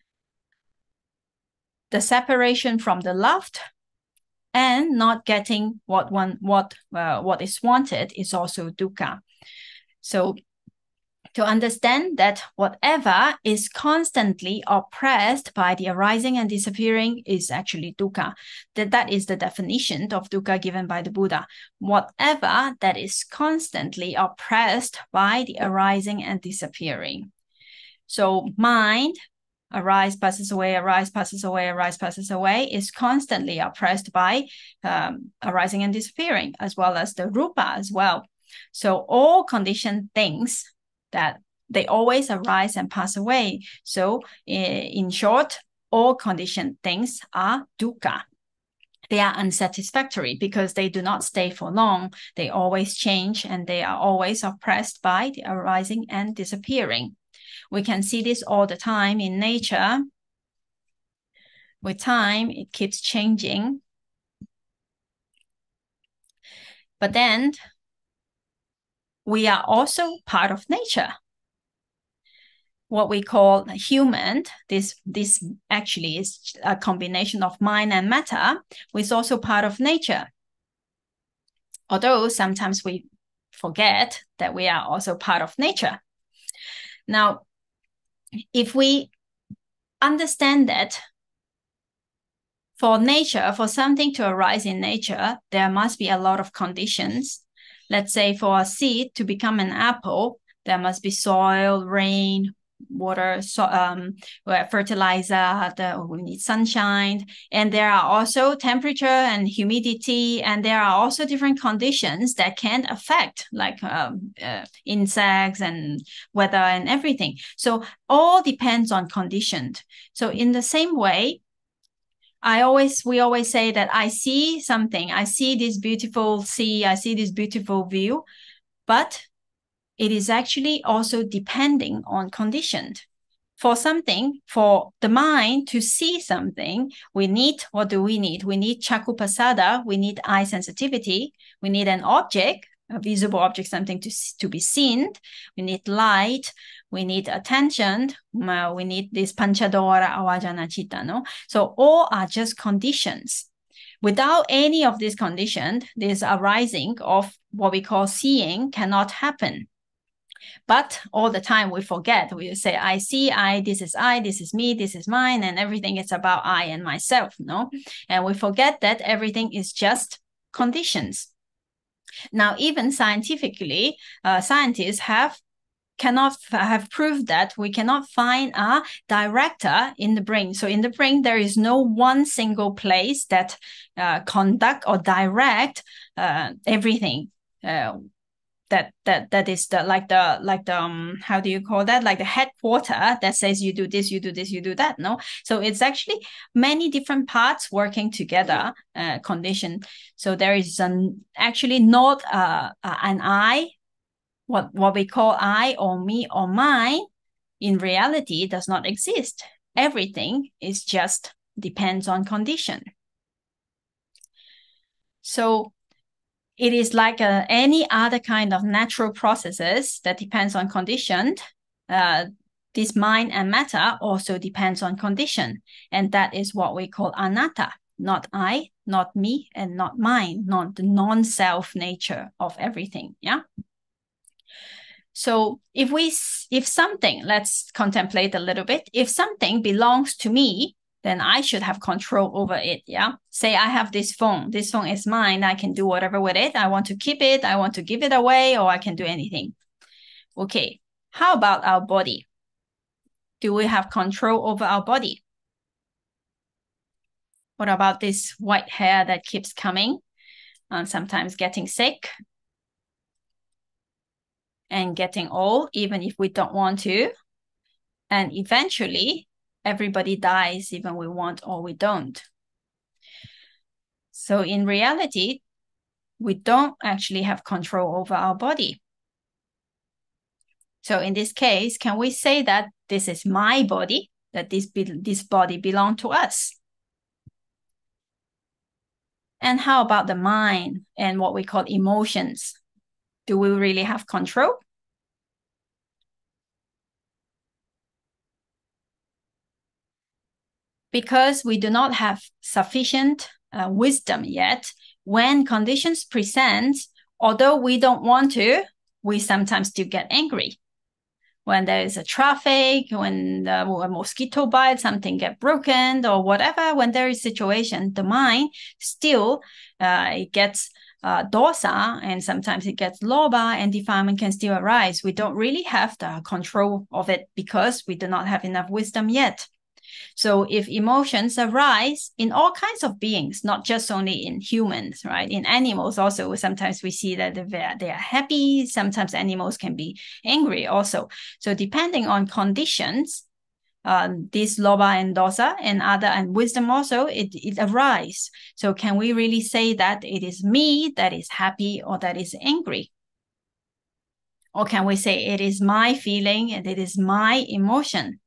The separation from the loved, and not getting what one what uh, what is wanted is also dukkha. So to understand that whatever is constantly oppressed by the arising and disappearing is actually dukkha. That, that is the definition of dukkha given by the Buddha. Whatever that is constantly oppressed by the arising and disappearing. So mind, arise, passes away, arise, passes away, arise, passes away, is constantly oppressed by um, arising and disappearing, as well as the rupa as well. So all conditioned things, that they always arise and pass away. So in short, all conditioned things are dukkha. They are unsatisfactory because they do not stay for long. They always change and they are always oppressed by the arising and disappearing. We can see this all the time in nature. With time, it keeps changing. But then we are also part of nature. What we call human, this, this actually is a combination of mind and matter, which is also part of nature. Although sometimes we forget that we are also part of nature. Now, if we understand that for nature, for something to arise in nature, there must be a lot of conditions. Let's say for a seed to become an apple, there must be soil, rain, water, so, um, fertilizer, the, we need sunshine, and there are also temperature and humidity, and there are also different conditions that can affect like um, uh, insects and weather and everything. So all depends on conditions. So in the same way, I always, we always say that I see something, I see this beautiful sea, I see this beautiful view, but it is actually also depending on conditions. For something, for the mind to see something, we need, what do we need? We need chaku pasada, we need eye sensitivity, we need an object, a visible object, something to, to be seen, we need light, we need attention, uh, we need this panchadora awajana chitta, no? So all are just conditions. Without any of these conditions, this arising of what we call seeing cannot happen. But all the time we forget, we say, I see, I, this is I, this is me, this is mine, and everything is about I and myself, no? And we forget that everything is just conditions. Now, even scientifically, uh, scientists have cannot have proved that we cannot find a director in the brain. So in the brain, there is no one single place that uh, conduct or direct uh, everything. Uh, that that that is the like the like the um, how do you call that, like the headquarter that says you do this, you do this, you do that, no? So it's actually many different parts working together, uh, condition. So there is an actually not uh, uh, an I, what what we call I or me or mine in reality does not exist. Everything is just depends on condition. So it is like uh, any other kind of natural processes that depends on condition. Uh, this mind and matter also depends on condition. And that is what we call anatta, not I, not me, and not mine, not the non-self nature of everything, yeah? So if we, if something, let's contemplate a little bit. If something belongs to me, then I should have control over it, yeah? Say I have this phone. This phone is mine. I can do whatever with it. I want to keep it. I want to give it away, or I can do anything. Okay, how about our body? Do we have control over our body? What about this white hair that keeps coming? Um, sometimes getting sick and getting old, even if we don't want to. And eventually, everybody dies, even we want or we don't. So in reality, we don't actually have control over our body. So in this case, can we say that this is my body, that this, be this body belongs to us? And how about the mind and what we call emotions? Do we really have control? Because we do not have sufficient uh, wisdom yet, when conditions present, although we don't want to, we sometimes still get angry. When there is a traffic, when the, a mosquito bites, something get broken or whatever, when there is situation, the mind still, uh, it gets uh, dosa, and sometimes it gets loba, and defilement can still arise. We don't really have the control of it because we do not have enough wisdom yet. So if emotions arise in all kinds of beings, not just only in humans, right? In animals also, sometimes we see that they are happy. Sometimes animals can be angry also. So depending on conditions, uh, this loba and dosa and other and wisdom also, it, it arises. So can we really say that it is me that is happy or that is angry? Or can we say it is my feeling and it is my emotion?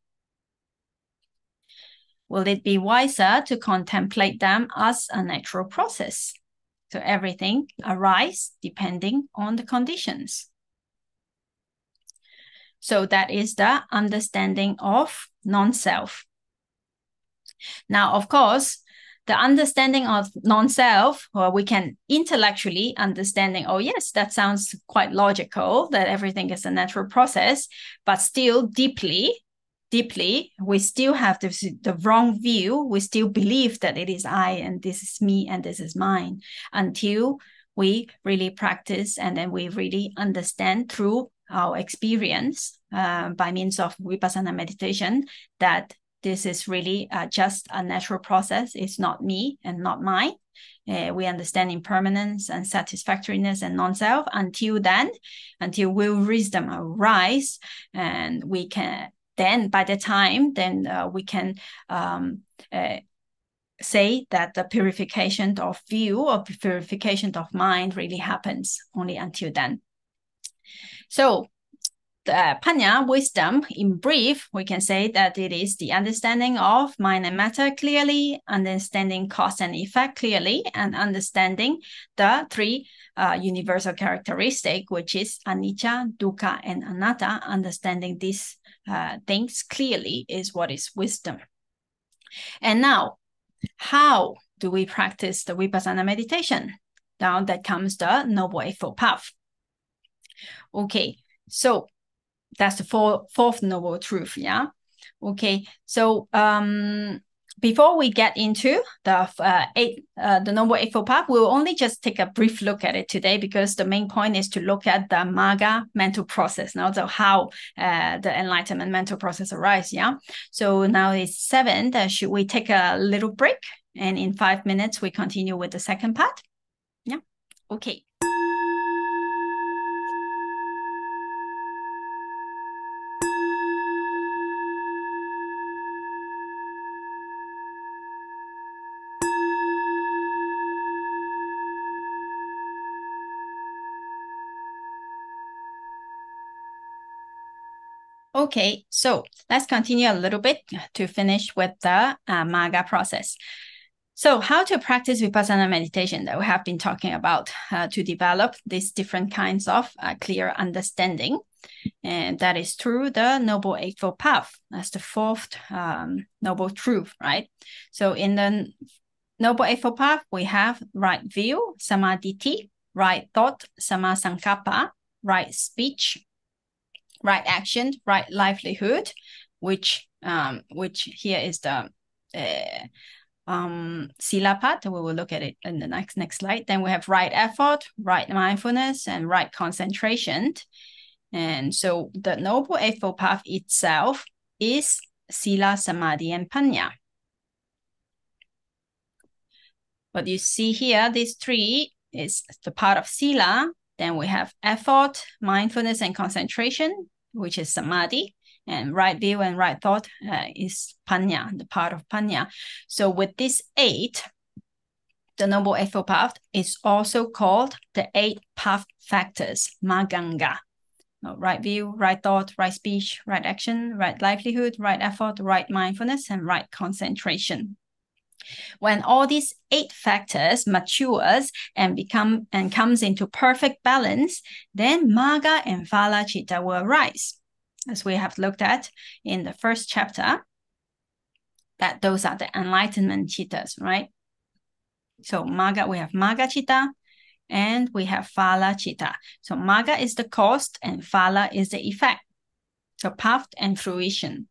Will it be wiser to contemplate them as a natural process? So everything arises depending on the conditions. So that is the understanding of non-self. Now, of course, the understanding of non-self, well, we can intellectually understanding, oh yes, that sounds quite logical, that everything is a natural process, but still deeply, deeply, we still have the, the wrong view. We still believe that it is I and this is me and this is mine, until we really practice and then we really understand through our experience uh, by means of Vipassana meditation that this is really uh, just a natural process. It's not me and not mine. Uh, we understand impermanence and satisfactoriness and non-self. Until then, until will wisdom arise, and we can then by the time then uh, we can um, uh, say that the purification of view or purification of mind really happens only until then. So the Panya, wisdom, in brief, we can say that it is the understanding of mind and matter clearly, understanding cause and effect clearly, and understanding the three uh, universal characteristics, which is anicca, dukkha, and anatta. Understanding these uh, things clearly is what is wisdom. And now, how do we practice the Vipassana meditation? Now that comes the Noble Eightfold Path. Okay, so that's the four, fourth noble truth, yeah? Okay, so um, before we get into the uh, eight, uh, the Noble Eightfold Path, we'll only just take a brief look at it today because the main point is to look at the Magga mental process, now so how uh, the enlightenment mental process arises, yeah? So now it's seven, uh, should we take a little break? And in five minutes, we continue with the second part? Yeah, okay. Okay, so let's continue a little bit to finish with the uh, Magga process. So how to practice Vipassana meditation that we have been talking about uh, to develop these different kinds of uh, clear understanding. And that is through the Noble Eightfold Path. That's the fourth um, noble truth, right? So in the Noble Eightfold Path, we have right view, samadhi, right thought, sammasankappa, right speech, right action, right livelihood, which um, which here is the uh, um, Sila part. We will look at it in the next next slide. Then we have right effort, right mindfulness, and right concentration. And so the Noble Eightfold Path itself is Sila, Samadhi, and Panya. What you see here, these three is the part of Sila. Then we have effort, mindfulness, and concentration, which is Samadhi. And right view and right thought uh, is Panya, the part of Panya. So with these eight, the Noble Eightfold Path is also called the eight path factors, Magganga. Right view, right thought, right speech, right action, right livelihood, right effort, right mindfulness, and right concentration. When all these eight factors matures and become and comes into perfect balance, then Magga and Phala Citta will arise, as we have looked at in the first chapter. That those are the enlightenment cittas, right? So Magga, we have Magga Citta, and we have Phala Citta. So Magga is the cause and Phala is the effect. So path and fruition.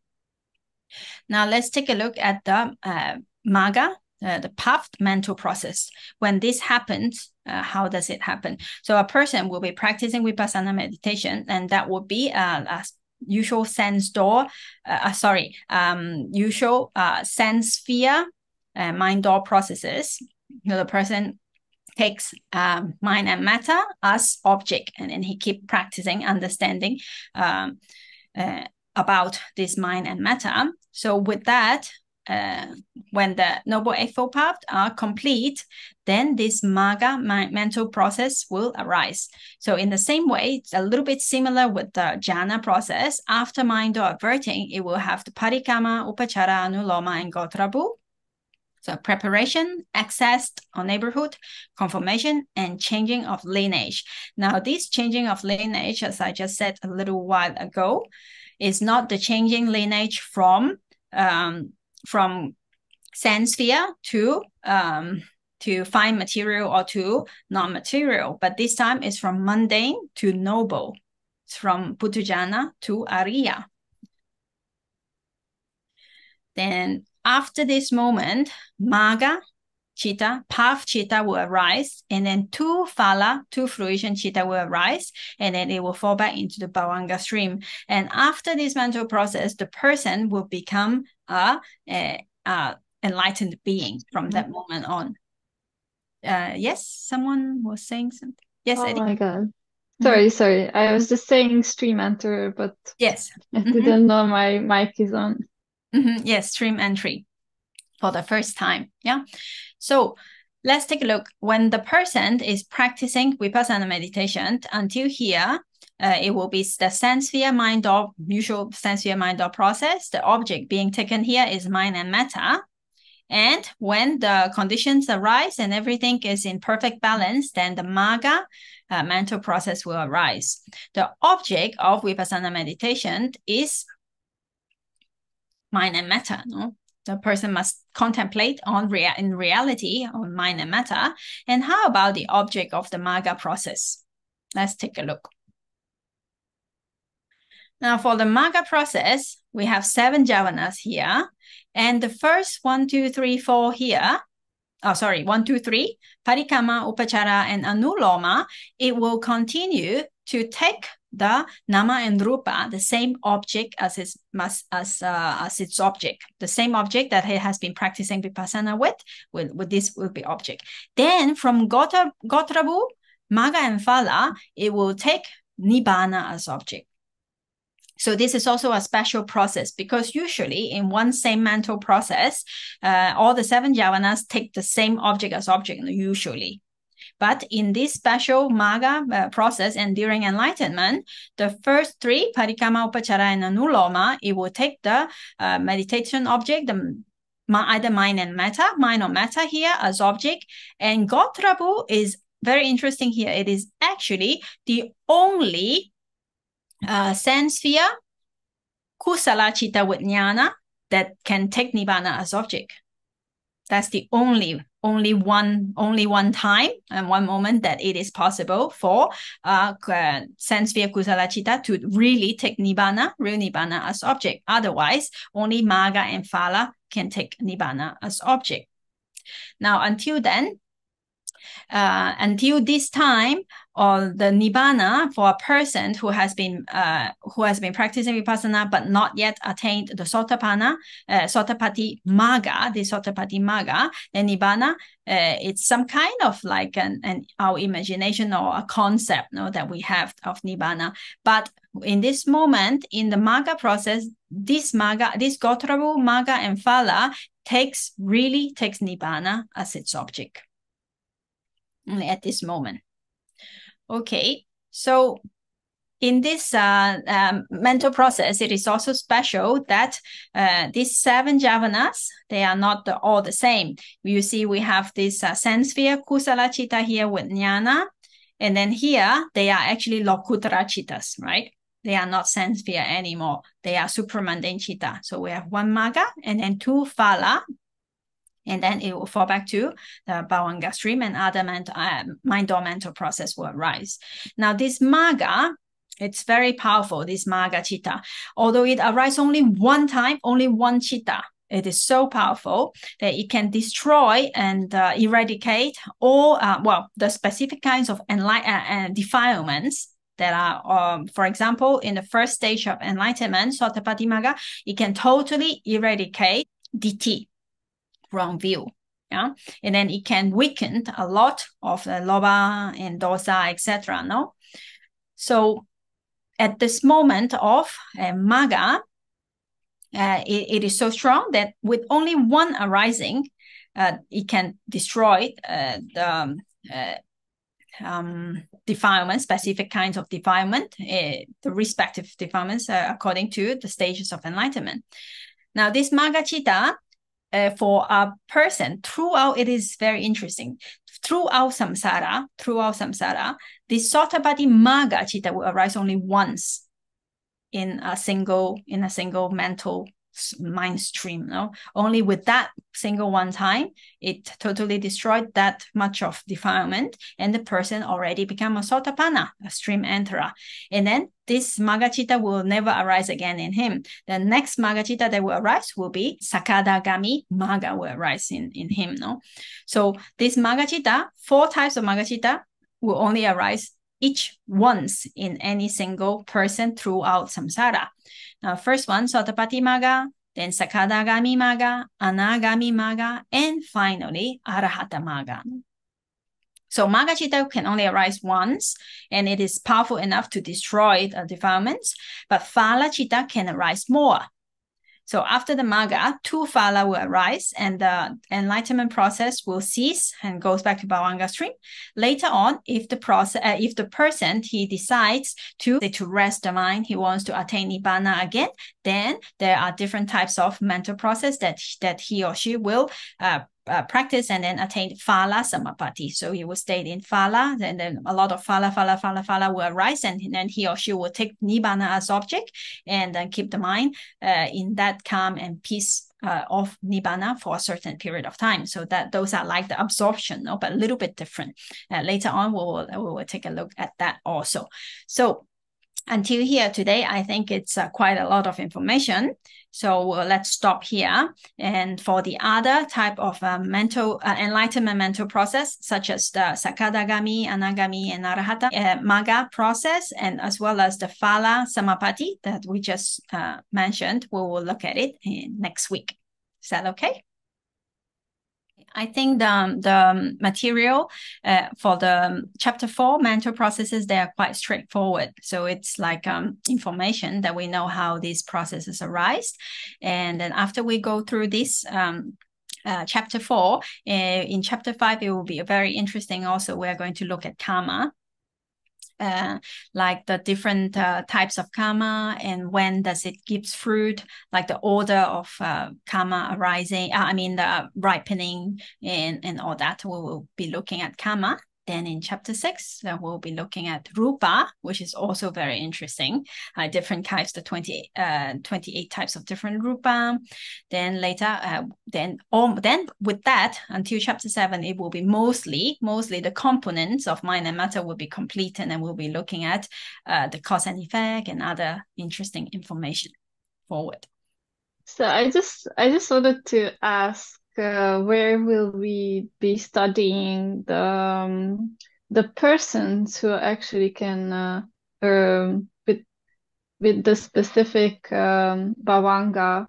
Now let's take a look at the uh, Magga, uh, the path mental process. When this happens, uh, how does it happen? So a person will be practicing Vipassana meditation, and that would be uh, a usual sense door, uh, sorry, um, usual uh, sense sphere, uh, mind door processes. You know, the person takes um, mind and matter as object, and then he keep practicing understanding um, uh, about this mind and matter. So with that, uh, when the Noble Eightfold Path are complete, then this Magga mental process will arise. So in the same way, it's a little bit similar with the Jhana process. After mind door averting, it will have the Parikamma, Upachara, Anuloma, and Gotrabhu. So preparation, access or neighborhood, conformation, and changing of lineage. Now, this changing of lineage, as I just said a little while ago, is not the changing lineage from um, from sense sphere to um, to fine material or to non-material, but this time is from mundane to noble. It's from Puthujjana to Ariya. Then after this moment, Magga, citta, path citta will arise, and then two phala, two fruition citta will arise, and then it will fall back into the bhavanga stream. And after this mental process, the person will become a, a, a enlightened being from that moment on. Uh, yes, someone was saying something. Yes, oh Eddie. my God. Sorry, mm-hmm. sorry. I was just saying stream enter, but yes, I mm-hmm. didn't know my mic is on. Mm-hmm. Yes, stream entry for the first time. Yeah. So let's take a look. When the person is practicing Vipassana meditation until here, uh, it will be the sense sphere mind door, usual sense sphere mind door process. The object being taken here is mind and matter. And when the conditions arise and everything is in perfect balance, then the Magga uh, mental process will arise. The object of Vipassana meditation is mind and matter. No? The person must contemplate on rea in reality on mind and matter. And how about the object of the Magga process? Let's take a look. Now, for the Magga process, we have seven jhanas here. And the first one, two, three, four here, oh, sorry, one, two, three, Parikamma, Upachara, and Anuloma, it will continue to take the Nama and Rupa, the same object as its, as, uh, as its object, the same object that it has been practicing Vipassana with, with, with this will be object. Then from Gotra, Gotrabhu, Magga, and Phala, it will take Nibbana as object. So this is also a special process because usually in one same mental process, uh, all the seven jhanas take the same object as object usually. But in this special Magga uh, process and during enlightenment, the first three, Parikamma, Upachara, and Anuloma, it will take the uh, meditation object, the either mind and matter, mind or matter here as object. And Gotrabhu is very interesting here. It is actually the only Uh, sense sphere, kusala citta with jnana that can take nibbana as object. That's the only, only one, only one time and one moment that it is possible for uh, sense sphere kusala citta to really take nibbana, real nibbana as object. Otherwise, only Magga and Phala can take nibbana as object. Now, until then, Uh, until this time, or the nibbana for a person who has been uh, who has been practicing vipassana but not yet attained the sotapanna, uh, sotapatti magga, the sotapatti magga, the nibbana, uh, it's some kind of like an, an our imagination or a concept, no, that we have of nibbana. But in this moment, in the magga process, this magga, this Gotrabhu, Magga, and Phala takes really takes nibbana as its object. Only at this moment. Okay, so in this uh, um, mental process, it is also special that uh, these seven jhavanas, they are not the, all the same. You see, we have this uh, sense sphere, kusala citta here with jnana, and then here they are actually lokuttara cittas, right? They are not sense sphere anymore. They are supramundane citta. So we have one Magga and then two Phala, and then it will fall back to the bhavanga stream and other mental, uh, mind or mental process will arise. Now this Magga, it's very powerful, this Magga citta. Although it arises only one time, only one citta, it is so powerful that it can destroy and uh, eradicate all, uh, well, the specific kinds of enlight uh, uh, defilements that are, um, for example, in the first stage of enlightenment, Sotapatti Magga, it can totally eradicate ditthi, wrong view, yeah, and then it can weaken a lot of the lobha and dosa, et cetera. No, so at this moment of uh, Magga, uh, it, it is so strong that with only one arising, uh, it can destroy uh, the uh, um, defilement, specific kinds of defilement, uh, the respective defilements uh, according to the stages of enlightenment. Now, this Magga citta, Uh, for a person throughout, it is very interesting. Throughout samsara, throughout samsara, this Sotapatti Magga citta will arise only once in a single in a single mental mind stream. No, only with that single one time, it totally destroyed that much of defilement, and the person already become a Sotapanna, a stream enterer. And then this Magacita will never arise again in him. The next Magacita that will arise will be Sakadagami Maga will arise in, in him. No, so this Magacita, four types of Magacita will only arise each once in any single person throughout samsara. Now, first one, Sotapati Maga, then Sakadagami Maga, Anagami Maga, and finally, Arahata Maga. So Magacita can only arise once, and it is powerful enough to destroy the defilements, but Phalacita can arise more. So after the Maga, two Phala will arise, and the enlightenment process will cease and goes back to Bhavanga stream. Later on, if the process, uh, if the person he decides to to rest the mind, he wants to attain Nibbana again, then there are different types of mental process that that he or she will uh, Uh, practice and then attain Phala Samapatti. So he will stay in Phala, and then a lot of Phala, Phala, Phala, Phala will arise, and then he or she will take Nibbana as object and then keep the mind uh, in that calm and peace uh, of Nibbana for a certain period of time. So that those are like the absorption, no? But a little bit different. Uh, later on, we will, we will take a look at that also. So until here today, I think it's uh, quite a lot of information. So uh, let's stop here. And for the other type of uh, mental uh, enlightenment mental process, such as the Sakadagami, Anagami, and Arahata uh, Maga process, and as well as the Phala Samapatti that we just uh, mentioned, we will look at it in next week. Is that okay? I think the, the material uh, for the chapter four mental processes, they are quite straightforward. So it's like um, information that we know how these processes arise. And then after we go through this um, uh, chapter four, uh, in chapter five, it will be very interesting also. We're going to look at karma. Uh, like the different uh, types of karma and when does it give fruit, like the order of uh, karma arising, uh, I mean the ripening and, and all that. We will be looking at karma. Then in chapter six, uh, we'll be looking at rupa, which is also very interesting. Uh, different types, the twenty, uh, twenty-eight types of different rupa. Then later, uh, then um, then with that, until chapter seven, it will be mostly, mostly the components of mind and matter will be complete, and then we'll be looking at uh, the cause and effect and other interesting information forward. So I just I just wanted to ask, uh, where will we be studying the um, the persons who actually can uh, um, with with the specific um, Bhavanga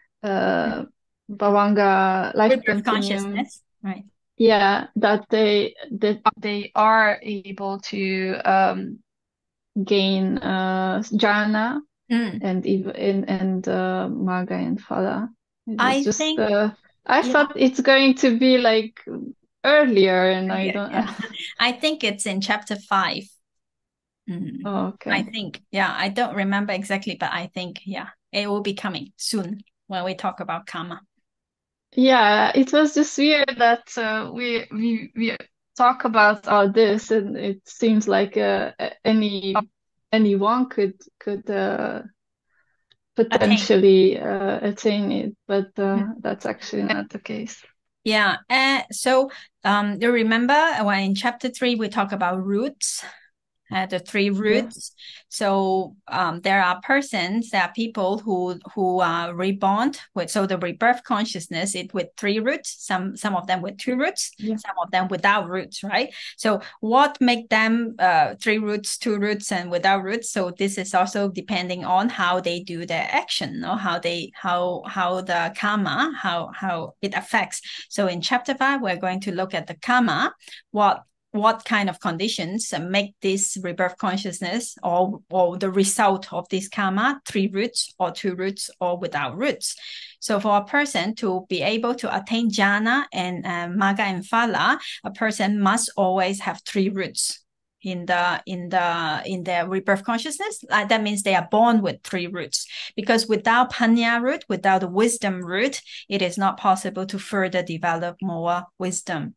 uh, Bhavanga life continuum, consciousness, right? Yeah, that they that they are able to um, gain uh, jhana. Mm. And even and uh, Maga and Phala. I just, think uh, I yeah. thought it's going to be like earlier, and I yeah, don't. Yeah. I think it's in chapter five. Mm. Oh, okay. I think yeah. I don't remember exactly, but I think yeah, it will be coming soon when we talk about karma. Yeah, it was just weird that uh, we we we talk about all this, and it seems like uh, any. anyone could could uh, potentially attain. Uh, attain it, but uh, mm-hmm. that's actually not the case. Yeah. Uh, so um, you remember when in chapter three we talk about roots, uh, the three roots. Yeah. So um, there are persons, there are people who who are reborn with. So the rebirth consciousness it with three roots. Some some of them with two roots. Yeah. Some of them without roots. Right. So what make them uh, three roots, two roots, and without roots? So this is also depending on how they do their action, or how they how how the karma how how it affects. So in chapter five, we're going to look at the karma. What what kind of conditions make this rebirth consciousness or, or the result of this karma, three roots or two roots or without roots. So for a person to be able to attain jhana and uh, Maga and Phala, a person must always have three roots in the in the in their rebirth consciousness. Uh, that means they are born with three roots, because without Panya root, without the wisdom root, it is not possible to further develop more wisdom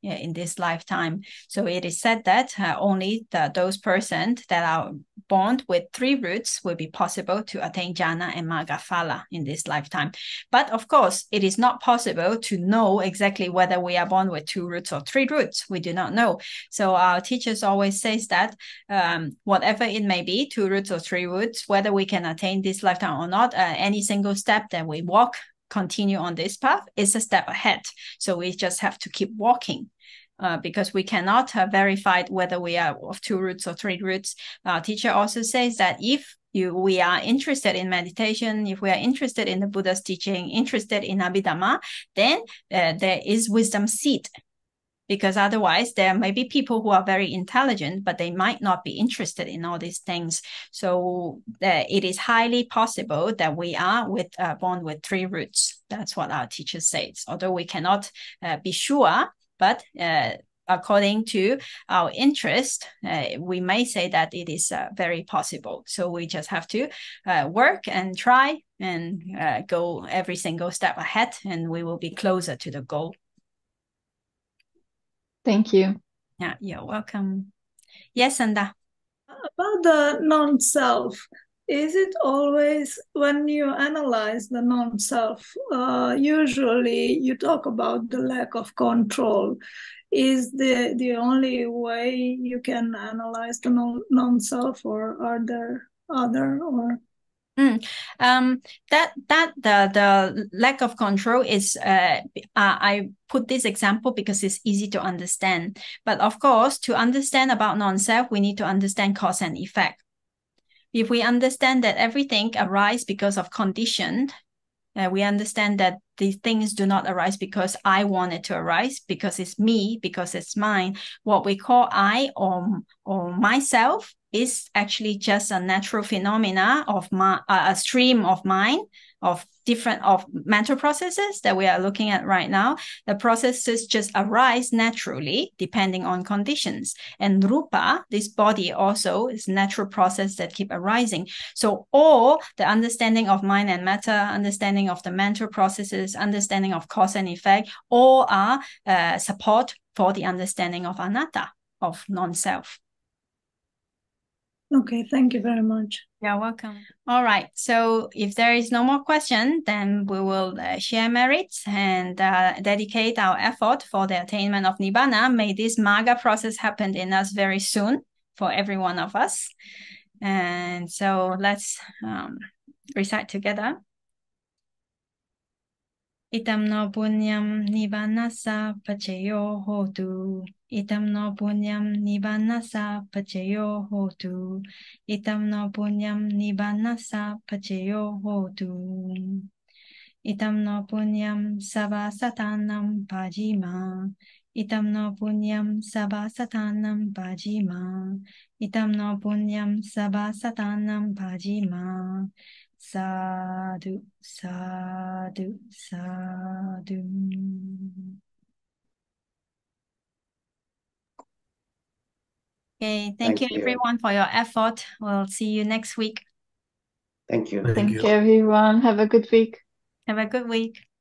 in this lifetime. So it is said that uh, only the, those persons that are born with three roots will be possible to attain jhana and magga-phala in this lifetime. But of course, it is not possible to know exactly whether we are born with two roots or three roots. We do not know. So our teachers always says that um, whatever it may be, two roots or three roots, whether we can attain this lifetime or not, uh, any single step that we walk, continue on this path is a step ahead. So we just have to keep walking. Uh, because we cannot have verified whether we are of two roots or three roots. Our teacher also says that if you we are interested in meditation, if we are interested in the Buddha's teaching, interested in Abhidhamma, then uh, there is wisdom seed. Because otherwise there may be people who are very intelligent, but they might not be interested in all these things. So uh, it is highly possible that we are with uh, born with three roots. That's what our teacher says. Although we cannot uh, be sure, but uh, according to our interest, uh, we may say that it is uh, very possible. So we just have to uh, work and try and uh, go every single step ahead, and we will be closer to the goal. Thank you. Yeah, you're welcome. Yes, Sanda. About the non-self, is it always, when you analyze the non-self, uh, usually you talk about the lack of control. Is the the only way you can analyze the non- non-self, or are there other, or? Mm. Um, that that the the lack of control is uh, uh I put this example because it's easy to understand. But of course, to understand about non-self, we need to understand cause and effect. If we understand that everything arises because of condition, uh, we understand that these things do not arise because I want it to arise, because it's me, because it's mine. What we call I or, or myself is actually just a natural phenomena of my, uh, a stream of mind, of different of mental processes that we are looking at right now. The processes just arise naturally depending on conditions. And rupa, this body also is a natural process that keep arising. So all the understanding of mind and matter, understanding of the mental processes, understanding of cause and effect, all are uh, support for the understanding of anatta, of non-self. Okay, thank you very much. You're welcome. All right. So if there is no more question, then we will uh, share merits and uh, dedicate our effort for the attainment of Nibbana. May this Magga process happen in us very soon for every one of us. And so let's um, recite together. Itam no punyam nibbanasa pachayo hotu. Itam no punyam nibbanasa pachayo hotu. Itam no punyam nibbanasa pachayo hotu. Itam no punyam sabha satanam pajima. Itam no punyam sabha satanam pajima. Itam no punyam sabha satanam pajima. Sadhu, sadhu, sadhu. Okay, thank, Thank you, you. everyone for your effort. We'll see you next week. Thank you. Thank you, everyone. Have a good week. Have a good week.